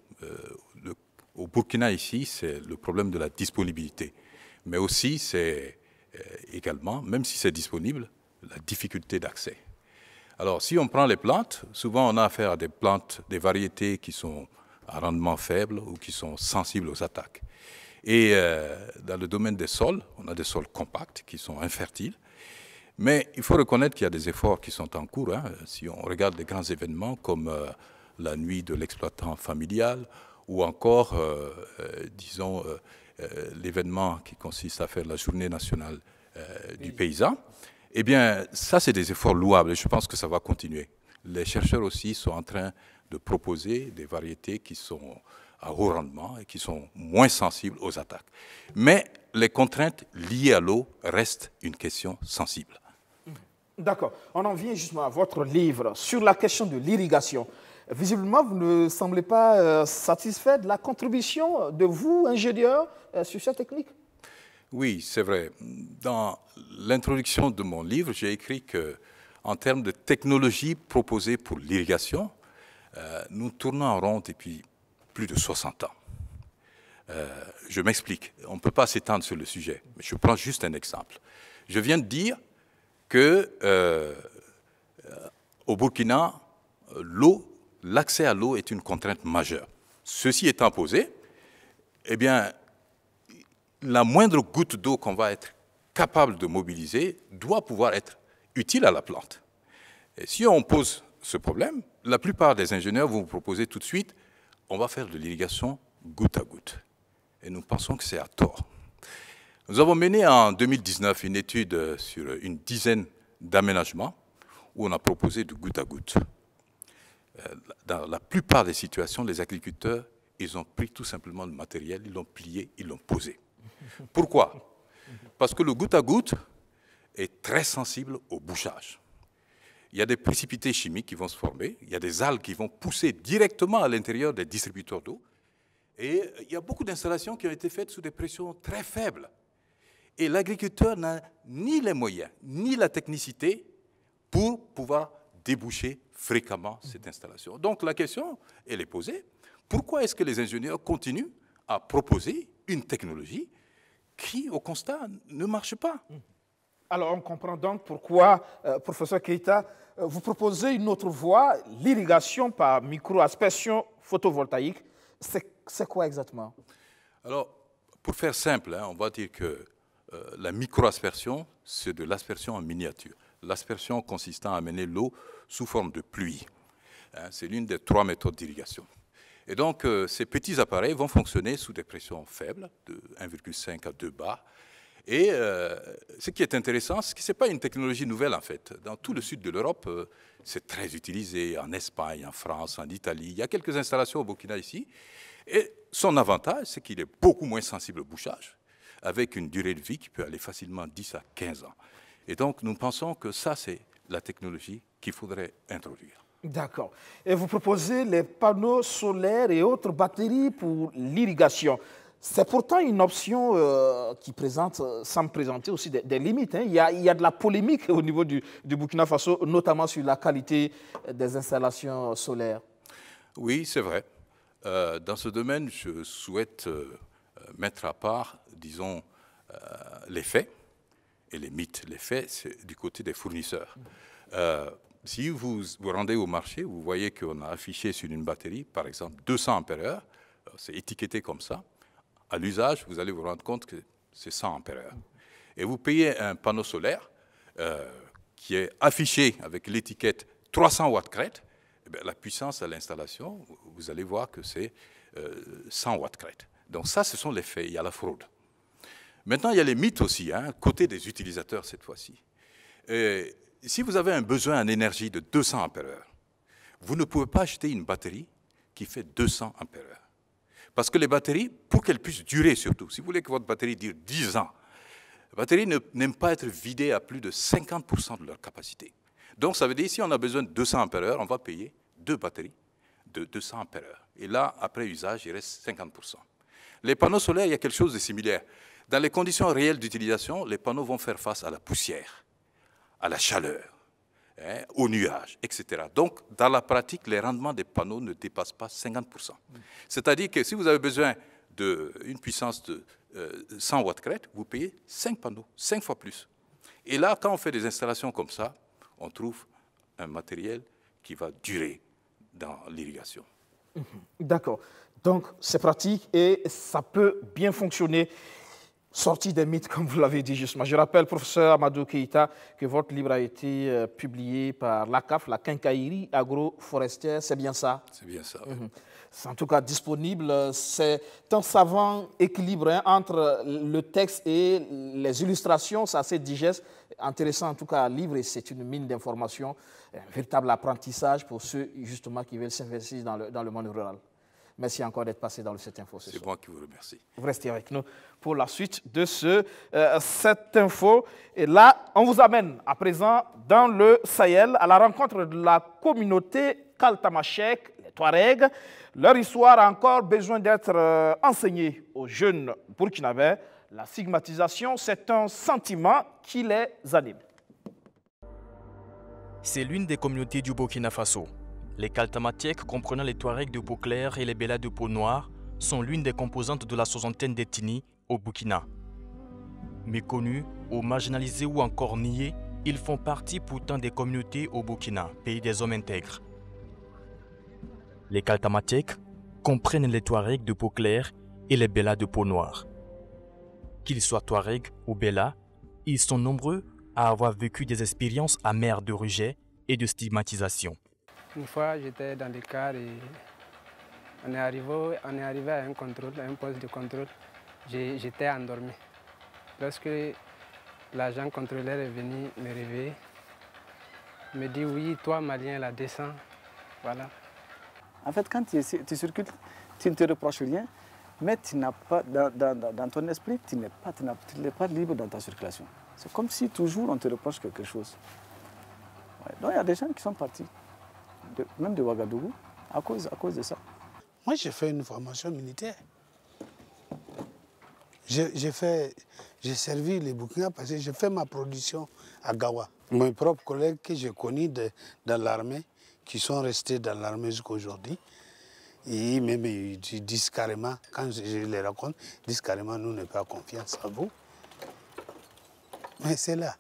au Burkina ici, c'est le problème de la disponibilité. Mais aussi, c'est également, même si c'est disponible, la difficulté d'accès. Alors, si on prend les plantes, souvent on a affaire à des plantes, des variétés qui sont à rendement faible ou qui sont sensibles aux attaques. Et dans le domaine des sols, on a des sols compacts qui sont infertiles. Mais il faut reconnaître qu'il y a des efforts qui sont en cours. Si on regarde des grands événements comme la nuit de l'exploitant familial ou encore, disons, l'événement qui consiste à faire la journée nationale du paysan, eh bien, ça, c'est des efforts louables et je pense que ça va continuer. Les chercheurs aussi sont en train de proposer des variétés qui sont à haut rendement et qui sont moins sensibles aux attaques. Mais les contraintes liées à l'eau restent une question sensible. D'accord. On en vient justement à votre livre sur la question de l'irrigation. Visiblement, vous ne semblez pas satisfait de la contribution de vous, ingénieurs, sur cette technique. Oui, c'est vrai. Dans l'introduction de mon livre, j'ai écrit qu'en termes de technologies proposées pour l'irrigation, nous tournons en rond depuis plus de 60 ans. Je m'explique. On ne peut pas s'étendre sur le sujet, mais je prends juste un exemple. Je viens de dire que au Burkina, l'accès à l'eau est une contrainte majeure. Ceci étant posé, eh bien, la moindre goutte d'eau qu'on va être capable de mobiliser doit pouvoir être utile à la plante. Et si on pose ce problème, la plupart des ingénieurs vont vous proposer tout de suite, on va faire de l'irrigation goutte à goutte. Et nous pensons que c'est à tort. Nous avons mené en 2019 une étude sur une dizaine d'aménagements où on a proposé du goutte à goutte. Dans la plupart des situations, les agriculteurs, ils ont pris tout simplement le matériel, ils l'ont plié, ils l'ont posé. Pourquoi? Parce que le goutte à goutte est très sensible au bouchage. Il y a des précipités chimiques qui vont se former, il y a des algues qui vont pousser directement à l'intérieur des distributeurs d'eau. Et il y a beaucoup d'installations qui ont été faites sous des pressions très faibles. Et l'agriculteur n'a ni les moyens, ni la technicité pour pouvoir déboucher fréquemment cette installation. Donc la question, elle est posée. Pourquoi est-ce que les ingénieurs continuent à proposer une technologie qui, au constat, ne marche pas? Alors on comprend donc pourquoi, professeur Keïta, vous proposez une autre voie, l'irrigation par micro-aspersion photovoltaïque. C'est quoi exactement? Alors, pour faire simple, on va dire que la micro-aspersion, c'est de l'aspersion en miniature. L'aspersion consistant à amener l'eau sous forme de pluie. C'est l'une des 3 méthodes d'irrigation. Et donc, ces petits appareils vont fonctionner sous des pressions faibles, de 1,5 à 2 bar. Et ce qui est intéressant, c'est que ce n'est pas une technologie nouvelle, en fait. Dans tout le sud de l'Europe, c'est très utilisé, en Espagne, en France, en Italie. Il y a quelques installations au Burkina ici. Et son avantage, c'est qu'il est beaucoup moins sensible au bouchage, avec une durée de vie qui peut aller facilement 10 à 15 ans. Et donc, nous pensons que ça, c'est la technologie qu'il faudrait introduire. D'accord. Et vous proposez les panneaux solaires et autres batteries pour l'irrigation. C'est pourtant une option qui semble présenter aussi des limites. Il y a de la polémique au niveau du Burkina Faso, notamment sur la qualité des installations solaires. Oui, c'est vrai. Dans ce domaine, je souhaite mettre à part, disons, les faits et les mythes. Les faits, c'est du côté des fournisseurs. Si vous vous rendez au marché, vous voyez qu'on a affiché sur une batterie, par exemple, 200 ampères-heure, c'est étiqueté comme ça. À l'usage, vous allez vous rendre compte que c'est 100 ampères-heure. Et vous payez un panneau solaire qui est affiché avec l'étiquette 300 watts crête. La puissance à l'installation, vous allez voir que c'est 100 watts crête. Donc ça, ce sont les faits. Il y a la fraude. Maintenant, il y a les mythes aussi, côté des utilisateurs cette fois-ci. Si vous avez un besoin en énergie de 200 ampères-heure, vous ne pouvez pas acheter une batterie qui fait 200 ampères-heure. Parce que les batteries, pour qu'elles puissent durer surtout, si vous voulez que votre batterie dure 10 ans, les batteries n'aiment pas être vidées à plus de 50% de leur capacité. Donc ça veut dire que si on a besoin de 200 ampères-heure, on va payer 2 batteries de 200 ampères-heure. Et là, après usage, il reste 50%. Les panneaux solaires, il y a quelque chose de similaire. Dans les conditions réelles d'utilisation, les panneaux vont faire face à la poussière, à la chaleur, aux nuages, etc. Donc, dans la pratique, les rendements des panneaux ne dépassent pas 50%. C'est-à-dire que si vous avez besoin d'une puissance de 100 watts crête, vous payez 5 panneaux, 5 fois plus. Et là, quand on fait des installations comme ça, on trouve un matériel qui va durer dans l'irrigation. D'accord. Donc, c'est pratique et ça peut bien fonctionner. Sorti des mythes, comme vous l'avez dit justement. Je rappelle, professeur Amadou Keïta, que votre livre a été publié par l'ACAF, la Quincaillerie agroforestière. C'est bien ça? C'est bien ça, oui. C'est en tout cas disponible. C'est un savant équilibre entre le texte et les illustrations. C'est assez digeste, intéressant en tout cas à lire et c'est une mine d'informations, un véritable apprentissage pour ceux justement qui veulent s'investir dans le monde rural. Merci encore d'être passé dans le 7info. C'est moi qui vous remercie. Vous restez avec nous pour la suite de ce 7info. Et là, on vous amène à présent dans le Sahel à la rencontre de la communauté Kaltamachek, les Touaregs. Leur histoire a encore besoin d'être enseignée aux jeunes burkinabés. La stigmatisation, c'est un sentiment qui les anime. C'est l'une des communautés du Burkina Faso. Les Kaltamatiek, comprenant les Touaregs de peau claire et les Bellas de peau noire, sont l'une des composantes de la soixantaine d'ethnies au Burkina. Méconnus ou marginalisés ou encore niés, ils font partie pourtant des communautés au Burkina, pays des hommes intègres. Les Kaltamatiek comprennent les Touaregs de peau claire et les Bellas de peau noire. Qu'ils soient Touaregs ou Bellas, ils sont nombreux à avoir vécu des expériences amères de rejet et de stigmatisation. Une fois, j'étais dans le car et on est arrivé à un contrôle, à un poste de contrôle. J'étais endormi. Lorsque l'agent contrôleur est venu me réveiller, il me dit oui, toi Malien, là, descends. Voilà. En fait, quand tu circules, tu ne te reproches rien. mais tu n'as pas, dans ton esprit, tu n'es pas libre dans ta circulation. C'est comme si toujours on te reproche quelque chose. Ouais. Donc il y a des gens qui sont partis, même de Ouagadougou, à cause de ça. Moi, j'ai fait une formation militaire. J'ai servi les Burkina parce que j'ai fait ma production à Gawa. Mes propres collègues que j'ai connus dans l'armée, qui sont restés dans l'armée jusqu'à aujourd'hui, et même ils disent carrément, quand je les raconte, ils disent carrément, nous n'avons pas confiance à vous. Mais c'est là.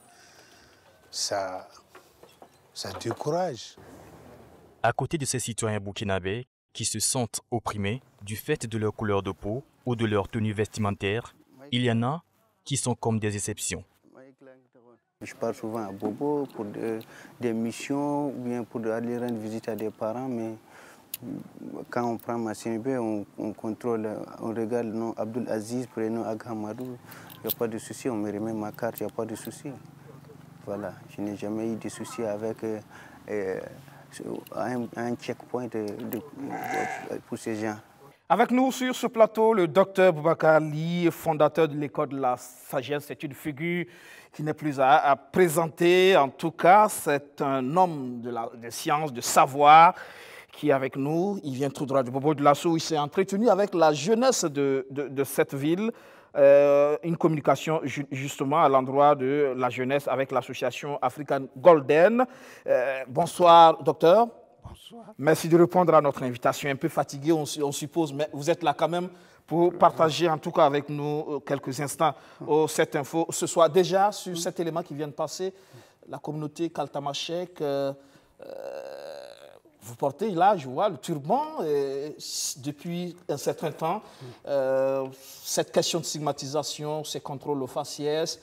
Ça décourage. À côté de ces citoyens burkinabés qui se sentent opprimés du fait de leur couleur de peau ou de leur tenue vestimentaire, il y en a qui sont comme des exceptions. Je pars souvent à Bobo pour des missions ou bien pour aller rendre visite à des parents, mais quand on prend ma CNB, on contrôle, on regarde le nom Abdul Aziz, prénom Aghamadou, il n'y a pas de souci, on me remet ma carte, il n'y a pas de souci. Voilà, je n'ai jamais eu de souci avec un checkpoint pour ces gens. Avec nous sur ce plateau, le docteur Boubacar Ali, fondateur de l'école de la sagesse. C'est une figure qui n'est plus à présenter. En tout cas, c'est un homme de sciences, de savoir qui est avec nous. Il vient tout droit du Bobo de Lasso. Il s'est entretenu avec la jeunesse de cette ville. Une communication justement à l'endroit de la jeunesse avec l'association African Golden. Bonsoir, docteur. Bonsoir. Merci de répondre à notre invitation. Un peu fatigué, on suppose, mais vous êtes là quand même pour partager en tout cas avec nous quelques instants au 7 Info. Ce soir, déjà, sur cet élément qui vient de passer, la communauté Kaltamachek, vous portez là, je vois, le turban depuis un certain temps. Cette question de stigmatisation, ces contrôles aux faciès,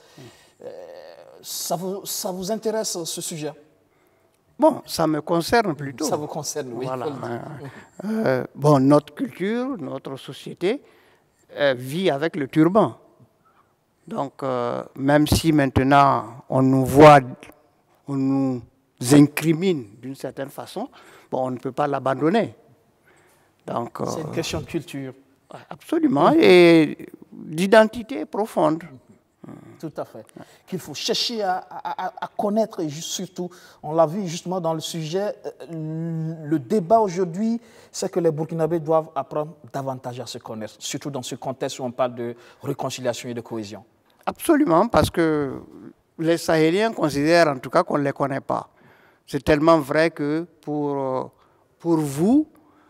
ça vous intéresse ce sujet? Bon, ça me concerne plutôt. Ça vous concerne, oui. Voilà. Bon, notre culture, notre société vit avec le turban. Donc, même si maintenant on nous voit, on nous incrimine d'une certaine façon, bon, on ne peut pas l'abandonner. Donc, c'est une question de culture. Absolument, et d'identité profonde. Tout à fait. Qu'il faut chercher à connaître, et surtout, on l'a vu justement dans le sujet, le débat aujourd'hui, c'est que les Burkinabés doivent apprendre davantage à se connaître, surtout dans ce contexte où on parle de réconciliation et de cohésion. Absolument, parce que les Sahéliens considèrent en tout cas qu'on ne les connaît pas. C'est tellement vrai que pour vous,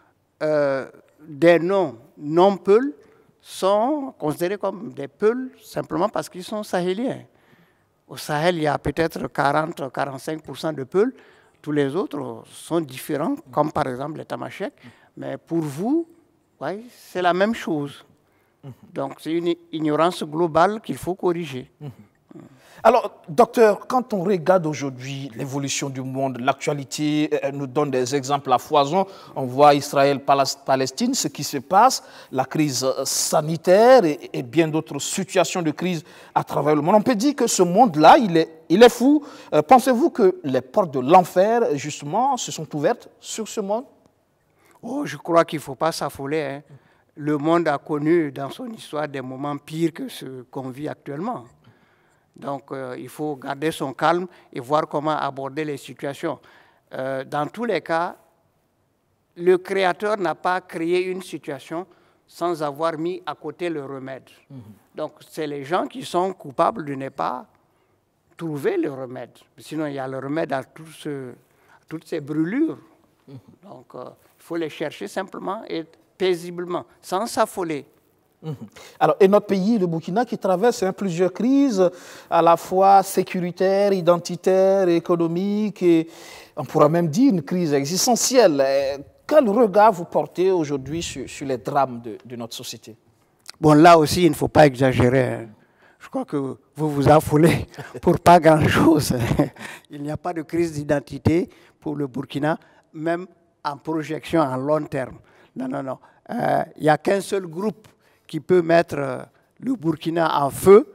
des noms non-peuls sont considérés comme des Peuls simplement parce qu'ils sont sahéliens. Au Sahel, il y a peut-être 40-45% de Peuls. Tous les autres sont différents, comme par exemple les Tamashek. Mais pour vous, ouais, c'est la même chose. Donc c'est une ignorance globale qu'il faut corriger. Alors, docteur, quand on regarde aujourd'hui l'évolution du monde, l'actualité nous donne des exemples à foison. On voit Israël-Palestine, ce qui se passe, la crise sanitaire et bien d'autres situations de crise à travers le monde. On peut dire que ce monde-là, il est fou. Pensez-vous que les portes de l'enfer, justement, se sont ouvertes sur ce monde? Oh, je crois qu'il ne faut pas s'affoler, hein. Le monde a connu dans son histoire des moments pires que ce qu'on vit actuellement. Donc, il faut garder son calme et voir comment aborder les situations. Dans tous les cas, le Créateur n'a pas créé une situation sans avoir mis à côté le remède. Donc, c'est les gens qui sont coupables de ne pas trouver le remède. Sinon, il y a le remède à toutes ces brûlures. Donc, il faut les chercher simplement et paisiblement, sans s'affoler. Alors, et notre pays, le Burkina, qui traverse plusieurs crises, à la fois sécuritaires, identitaires, économiques, et on pourra même dire une crise existentielle. Quel regard vous portez aujourd'hui sur les drames de notre société? Bon, là aussi, il ne faut pas exagérer. Je crois que vous vous affolez pour pas grand-chose. Il n'y a pas de crise d'identité pour le Burkina, même en projection à long terme. Non, non, non. Il n'y a qu'un seul groupe qui peut mettre le Burkina en feu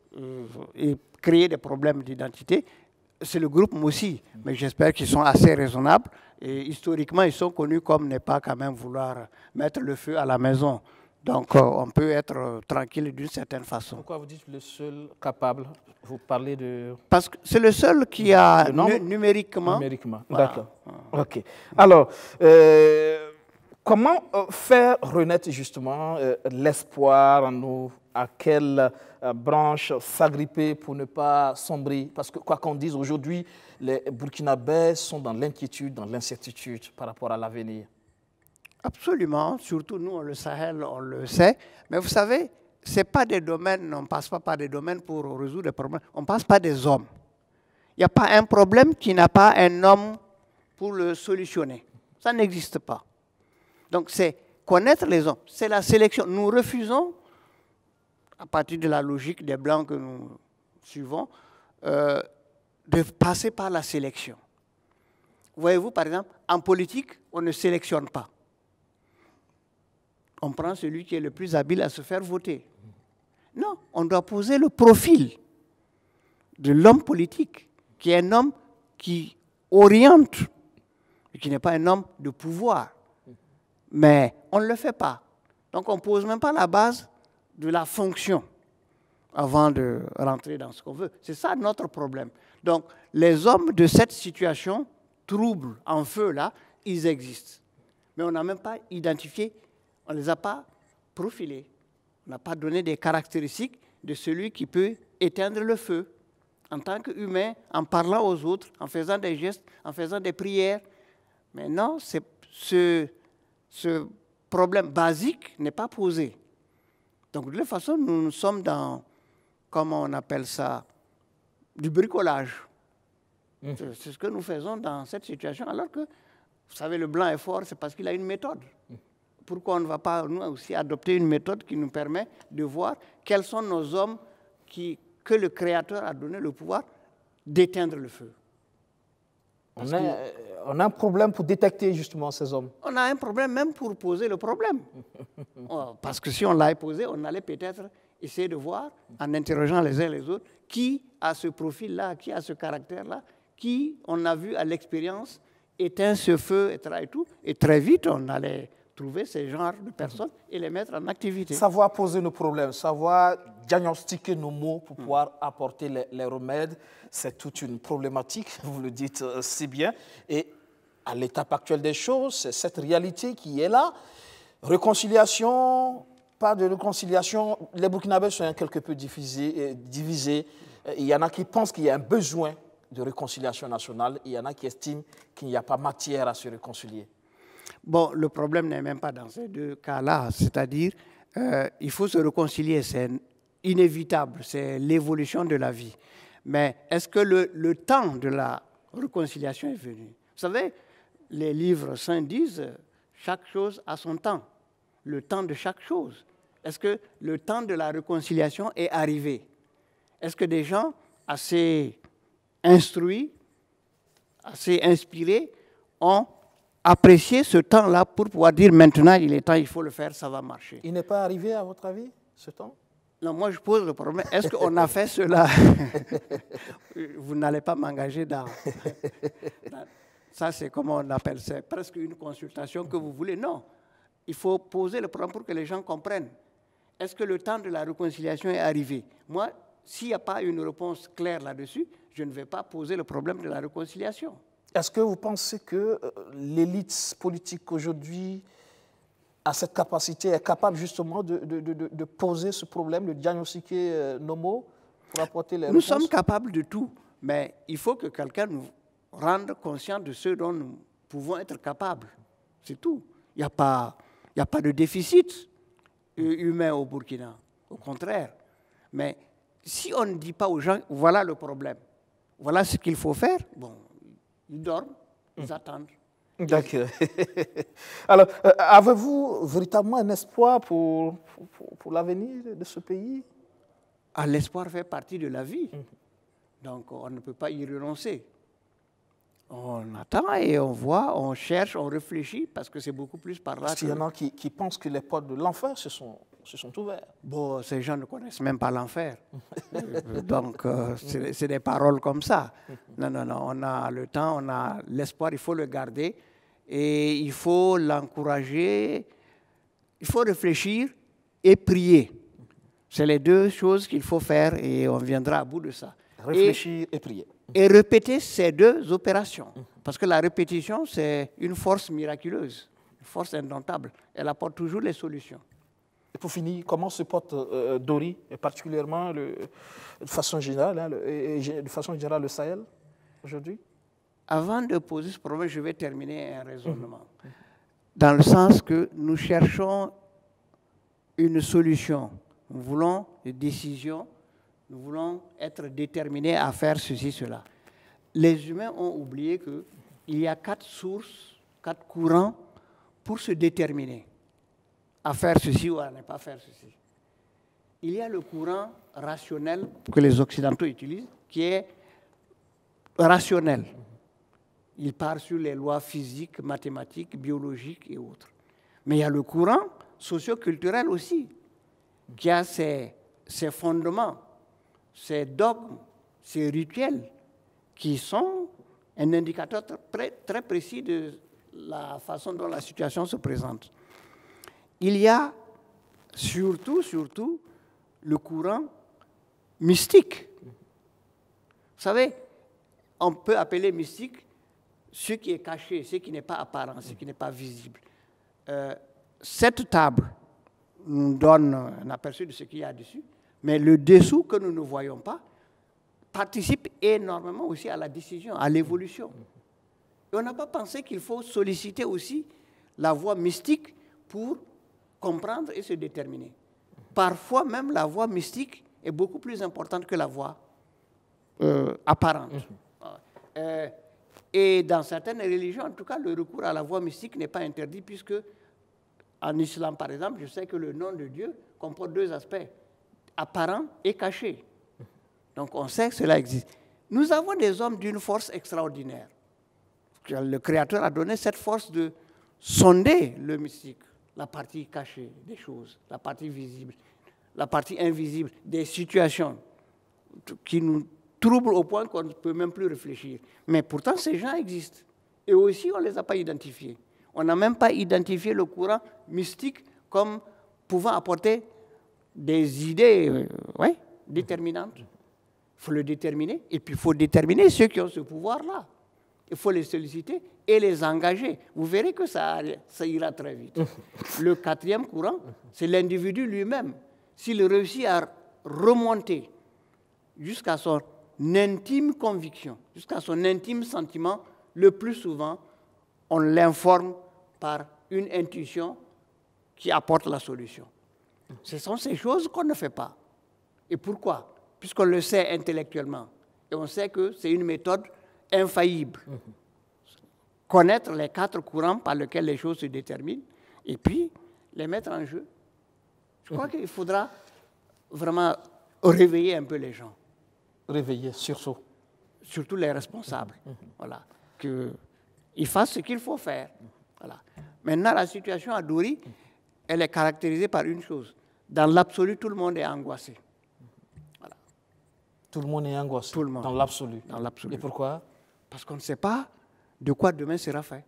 et créer des problèmes d'identité, c'est le groupe Moussi. Mais j'espère qu'ils sont assez raisonnables. Et historiquement, ils sont connus comme ne pas quand même vouloir mettre le feu à la maison. Donc, on peut être tranquille d'une certaine façon. Pourquoi vous dites le seul capable? Vous parlez de... Parce que c'est le seul qui a numériquement... Numériquement, voilà. d'accord. OK. Alors, comment faire renaître justement l'espoir en nous? À quelle branche s'agripper pour ne pas sombrer? Parce que quoi qu'on dise aujourd'hui, les Burkinabés sont dans l'inquiétude, dans l'incertitude par rapport à l'avenir. Absolument, surtout nous, le Sahel, on le sait. Mais vous savez, c'est pas des domaines, on ne passe pas par des domaines pour résoudre des problèmes, on passe par des hommes. Il n'y a pas un problème qui n'a pas un homme pour le solutionner. Ça n'existe pas. Donc c'est connaître les hommes, c'est la sélection. Nous refusons, à partir de la logique des Blancs que nous suivons, de passer par la sélection. Voyez-vous, par exemple, en politique, on ne sélectionne pas. On prend celui qui est le plus habile à se faire voter. Non, on doit poser le profil de l'homme politique, qui est un homme qui oriente, et qui n'est pas un homme de pouvoir. Mais on ne le fait pas. Donc on ne pose même pas la base de la fonction avant de rentrer dans ce qu'on veut. C'est ça notre problème. Donc les hommes de cette situation trouble, en feu là, ils existent. Mais on n'a même pas identifié, on ne les a pas profilés. On n'a pas donné des caractéristiques de celui qui peut éteindre le feu en tant qu'humain, en parlant aux autres, en faisant des gestes, en faisant des prières. Mais non, ce problème basique n'est pas posé. Donc de toute façon, nous sommes dans, comment on appelle ça, du bricolage. C'est ce que nous faisons dans cette situation, alors que, vous savez, le blanc est fort, c'est parce qu'il a une méthode. Pourquoi on ne va pas, nous aussi, adopter une méthode qui nous permet de voir quels sont nos hommes que le Créateur a donné le pouvoir d'éteindre le feu? On a un problème pour détecter justement ces hommes. On a un problème même pour poser le problème. Parce que si on l'avait posé, on allait peut-être essayer de voir, en interrogeant les uns les autres, qui a ce profil-là, qui a ce caractère-là, qui, on a vu à l'expérience, éteint ce feu, etc. Et tout. Et très vite, on allait trouver ces genres de personnes et les mettre en activité. Savoir poser nos problèmes, savoir diagnostiquer nos maux pour pouvoir apporter les remèdes, c'est toute une problématique, vous le dites si bien. Et à l'étape actuelle des choses, c'est cette réalité qui est là. Réconciliation, pas de réconciliation, les Burkinabés sont quelque peu divisés. Il y en a qui pensent qu'il y a un besoin de réconciliation nationale, il y en a qui estiment qu'il n'y a pas matière à se réconcilier. Bon, le problème n'est même pas dans ces deux cas-là, c'est-à-dire il faut se réconcilier, c'est inévitable, c'est l'évolution de la vie. Mais est-ce que le temps de la réconciliation est venu? Vous savez, les livres saints disent chaque chose a son temps, le temps de chaque chose. Est-ce que le temps de la réconciliation est arrivé? Est-ce que des gens assez instruits, assez inspirés ont apprécié ce temps-là pour pouvoir dire maintenant il est temps, il faut le faire, ça va marcher? Il n'est pas arrivé à votre avis, ce temps? Non, moi je pose le problème, est-ce qu'on a fait cela? Vous n'allez pas m'engager dans... Ça c'est comment on appelle, c'est presque une consultation que vous voulez. Non, il faut poser le problème pour que les gens comprennent. Est-ce que le temps de la réconciliation est arrivé? Moi, s'il n'y a pas une réponse claire là-dessus, je ne vais pas poser le problème de la réconciliation. Est-ce que vous pensez que l'élite politique aujourd'hui a cette capacité, est capable justement de poser ce problème, de diagnostiquer nos maux pour apporter les réponses? Nous sommes capables de tout, mais il faut que quelqu'un nous rende conscients de ce dont nous pouvons être capables. C'est tout. Il n'y a pas de déficit humain au Burkina, au contraire. Mais si on ne dit pas aux gens, voilà le problème, voilà ce qu'il faut faire, bon, ils dorment, ils attendent. D'accord. Alors, avez-vous véritablement un espoir pour l'avenir de ce pays? L'espoir fait partie de la vie. Donc, on ne peut pas y renoncer. On attend et on voit, on cherche, on réfléchit, parce que c'est beaucoup plus par là. Parce qu'il y en a qui pensent que les portes de l'enfer se sont ouvertes. Bon, ces gens ne connaissent même pas l'enfer. Donc, c'est des paroles comme ça. Non, on a le temps, on a l'espoir, il faut le garder et il faut l'encourager. Il faut réfléchir et prier. C'est les deux choses qu'il faut faire et on viendra à bout de ça. Réfléchir et prier. Et répéter ces deux opérations. Parce que la répétition, c'est une force miraculeuse, une force indomptable. Elle apporte toujours les solutions. Et pour finir, comment se porte Dori, et particulièrement de façon générale, le Sahel aujourd'hui? Avant de poser ce problème, je vais terminer un raisonnement. Dans le sens que nous cherchons une solution. Nous voulons des décisions, nous voulons être déterminés à faire ceci, cela. Les humains ont oublié qu'il y a 4 sources, 4 courants pour se déterminer à faire ceci ou à ne pas faire ceci. Il y a le courant rationnel que les Occidentaux utilisent, qui est rationnel. Il part sur les lois physiques, mathématiques, biologiques et autres. Mais il y a le courant socio-culturel aussi, qui a ses fondements, ses dogmes, ses rituels, qui sont un indicateur très précis de la façon dont la situation se présente. Il y a surtout, le courant mystique. Vous savez, on peut appeler mystique ce qui est caché, ce qui n'est pas apparent, ce qui n'est pas visible. Cette table nous donne un aperçu de ce qu'il y a dessus, mais le dessous que nous ne voyons pas participe énormément aussi à la décision, à l'évolution. Et on n'a pas pensé qu'il faut solliciter aussi la voie mystique pour comprendre et se déterminer. Parfois même la voie mystique est beaucoup plus importante que la voie apparente. Et dans certaines religions, en tout cas, le recours à la voie mystique n'est pas interdit, puisque en islam, par exemple, je sais que le nom de Dieu comporte 2 aspects, apparent et caché. Donc on sait que cela existe. Nous avons des hommes d'une force extraordinaire. Le Créateur a donné cette force de sonder le mystique, la partie cachée des choses, la partie visible, la partie invisible des situations qui nous troublent au point qu'on ne peut même plus réfléchir. Mais pourtant, ces gens existent. Et aussi, on ne les a pas identifiés. On n'a même pas identifié le courant mystique comme pouvant apporter des idées déterminantes. Il faut le déterminer, et puis il faut déterminer ceux qui ont ce pouvoir-là. Il faut les solliciter et les engager. Vous verrez que ça ira très vite. Le 4e courant, c'est l'individu lui-même. S'il réussit à remonter jusqu'à son intime conviction, jusqu'à son intime sentiment, le plus souvent, on l'informe par une intuition qui apporte la solution. Ce sont ces choses qu'on ne fait pas. Et pourquoi? Puisqu'on le sait intellectuellement. Et on sait que c'est une méthode infaillible. Connaître les 4 courants par lesquels les choses se déterminent et puis les mettre en jeu. Je crois qu'il faudra vraiment réveiller un peu les gens. Réveiller, surtout. Surtout les responsables. Voilà. Qu'ils fassent ce qu'il faut faire. Voilà. Maintenant, la situation à Dori, elle est caractérisée par une chose. Dans l'absolu, tout le monde est angoissé. Voilà. Tout le monde est angoissé. Tout le monde. Dans l'absolu. Dans l'absolu. Et pourquoi? Parce qu'on ne sait pas de quoi demain sera fait.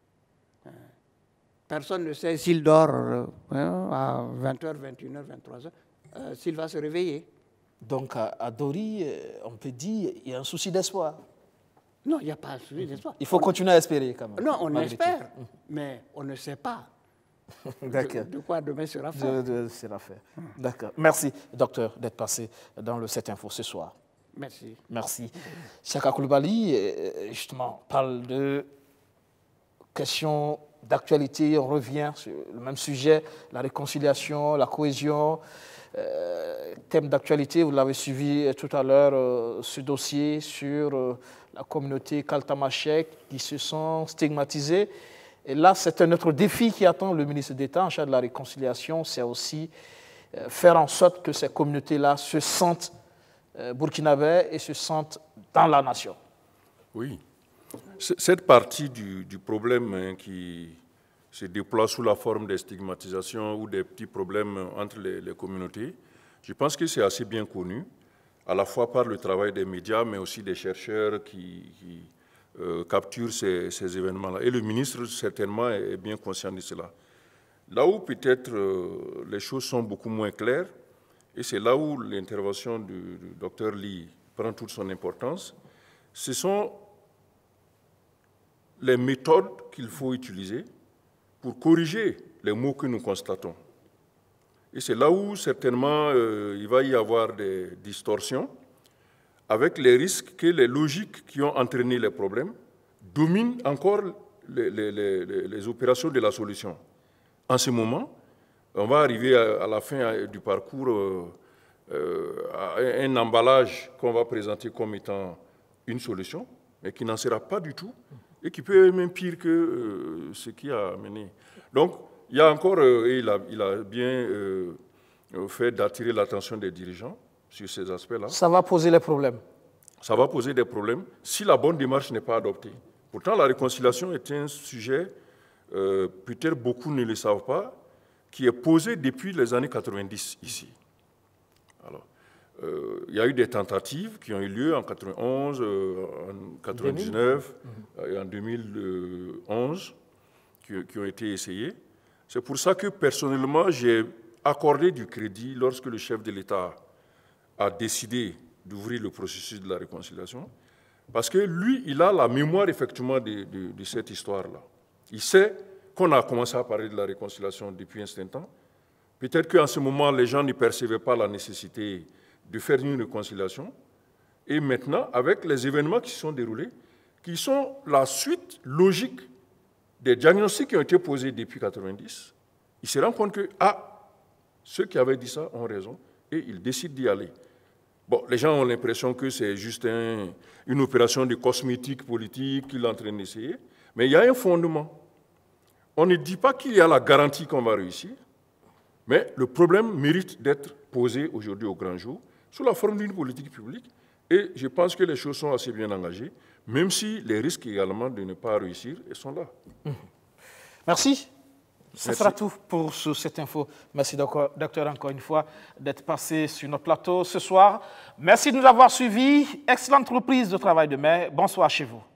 Personne ne sait s'il dort à 20h, 21h, 23h, s'il va se réveiller. Donc à Dori, on peut dire qu'il y a un souci d'espoir. Non, il n'y a pas un souci d'espoir. Il faut continuer à espérer quand même. Non, on espère, mais on ne sait pas de quoi demain sera fait. D'accord. Merci, docteur, d'être passé dans le 7 Info ce soir. Merci. Merci. Chaka Koulibaly, justement, parle de questions d'actualité. On revient sur le même sujet, la réconciliation, la cohésion. Thème d'actualité, vous l'avez suivi tout à l'heure, ce dossier sur la communauté Kaltamachek qui se sent stigmatisée. Et là, c'est un autre défi qui attend le ministre d'État en charge de la réconciliation, c'est aussi faire en sorte que ces communautés-là se sentent burkinabés et se sentent dans la nation. Oui. Cette partie du problème qui se déploie sous la forme des stigmatisations ou des petits problèmes entre les communautés, je pense que c'est assez bien connu, à la fois par le travail des médias, mais aussi des chercheurs qui capturent ces événements-là. Et le ministre, certainement, est bien conscient de cela. Là où peut-être les choses sont beaucoup moins claires, et c'est là où l'intervention du docteur Ly prend toute son importance, ce sont les méthodes qu'il faut utiliser pour corriger les maux que nous constatons. Et c'est là où certainement il va y avoir des distorsions, avec les risques que les logiques qui ont entraîné les problèmes dominent encore les opérations de la solution. En ce moment, on va arriver à la fin du parcours à un emballage qu'on va présenter comme étant une solution, mais qui n'en sera pas du tout, et qui peut être même pire que ce qui a mené. Donc, il y a encore, et il a bien fait d'attirer l'attention des dirigeants sur ces aspects-là. Ça va poser les problèmes. Ça va poser des problèmes si la bonne démarche n'est pas adoptée. Pourtant, la réconciliation est un sujet, peut-être beaucoup ne le savent pas, qui est posé depuis les années 90 ici. Alors, il y a eu des tentatives qui ont eu lieu en 91, en 99 et en 2011 qui ont été essayées. C'est pour ça que personnellement, j'ai accordé du crédit lorsque le chef de l'État a décidé d'ouvrir le processus de la réconciliation, parce que lui, il a la mémoire effectivement de cette histoire-là. Il sait qu'on a commencé à parler de la réconciliation depuis un certain temps. Peut-être qu'en ce moment, les gens ne percevaient pas la nécessité de faire une réconciliation. Et maintenant, avec les événements qui se sont déroulés, qui sont la suite logique des diagnostics qui ont été posés depuis 1990, il se rend compte que, ceux qui avaient dit ça ont raison, et ils décident d'y aller. Bon, les gens ont l'impression que c'est juste une opération de cosmétique politique qu'il est en train d'essayer, mais il y a un fondement. On ne dit pas qu'il y a la garantie qu'on va réussir, mais le problème mérite d'être posé aujourd'hui au grand jour, sous la forme d'une politique publique, et je pense que les choses sont assez bien engagées, même si les risques également de ne pas réussir sont là. Merci. Ce sera tout pour cette info. Merci, docteur, encore une fois, d'être passé sur notre plateau ce soir. Merci de nous avoir suivis. Excellente reprise de travail demain. Bonsoir chez vous.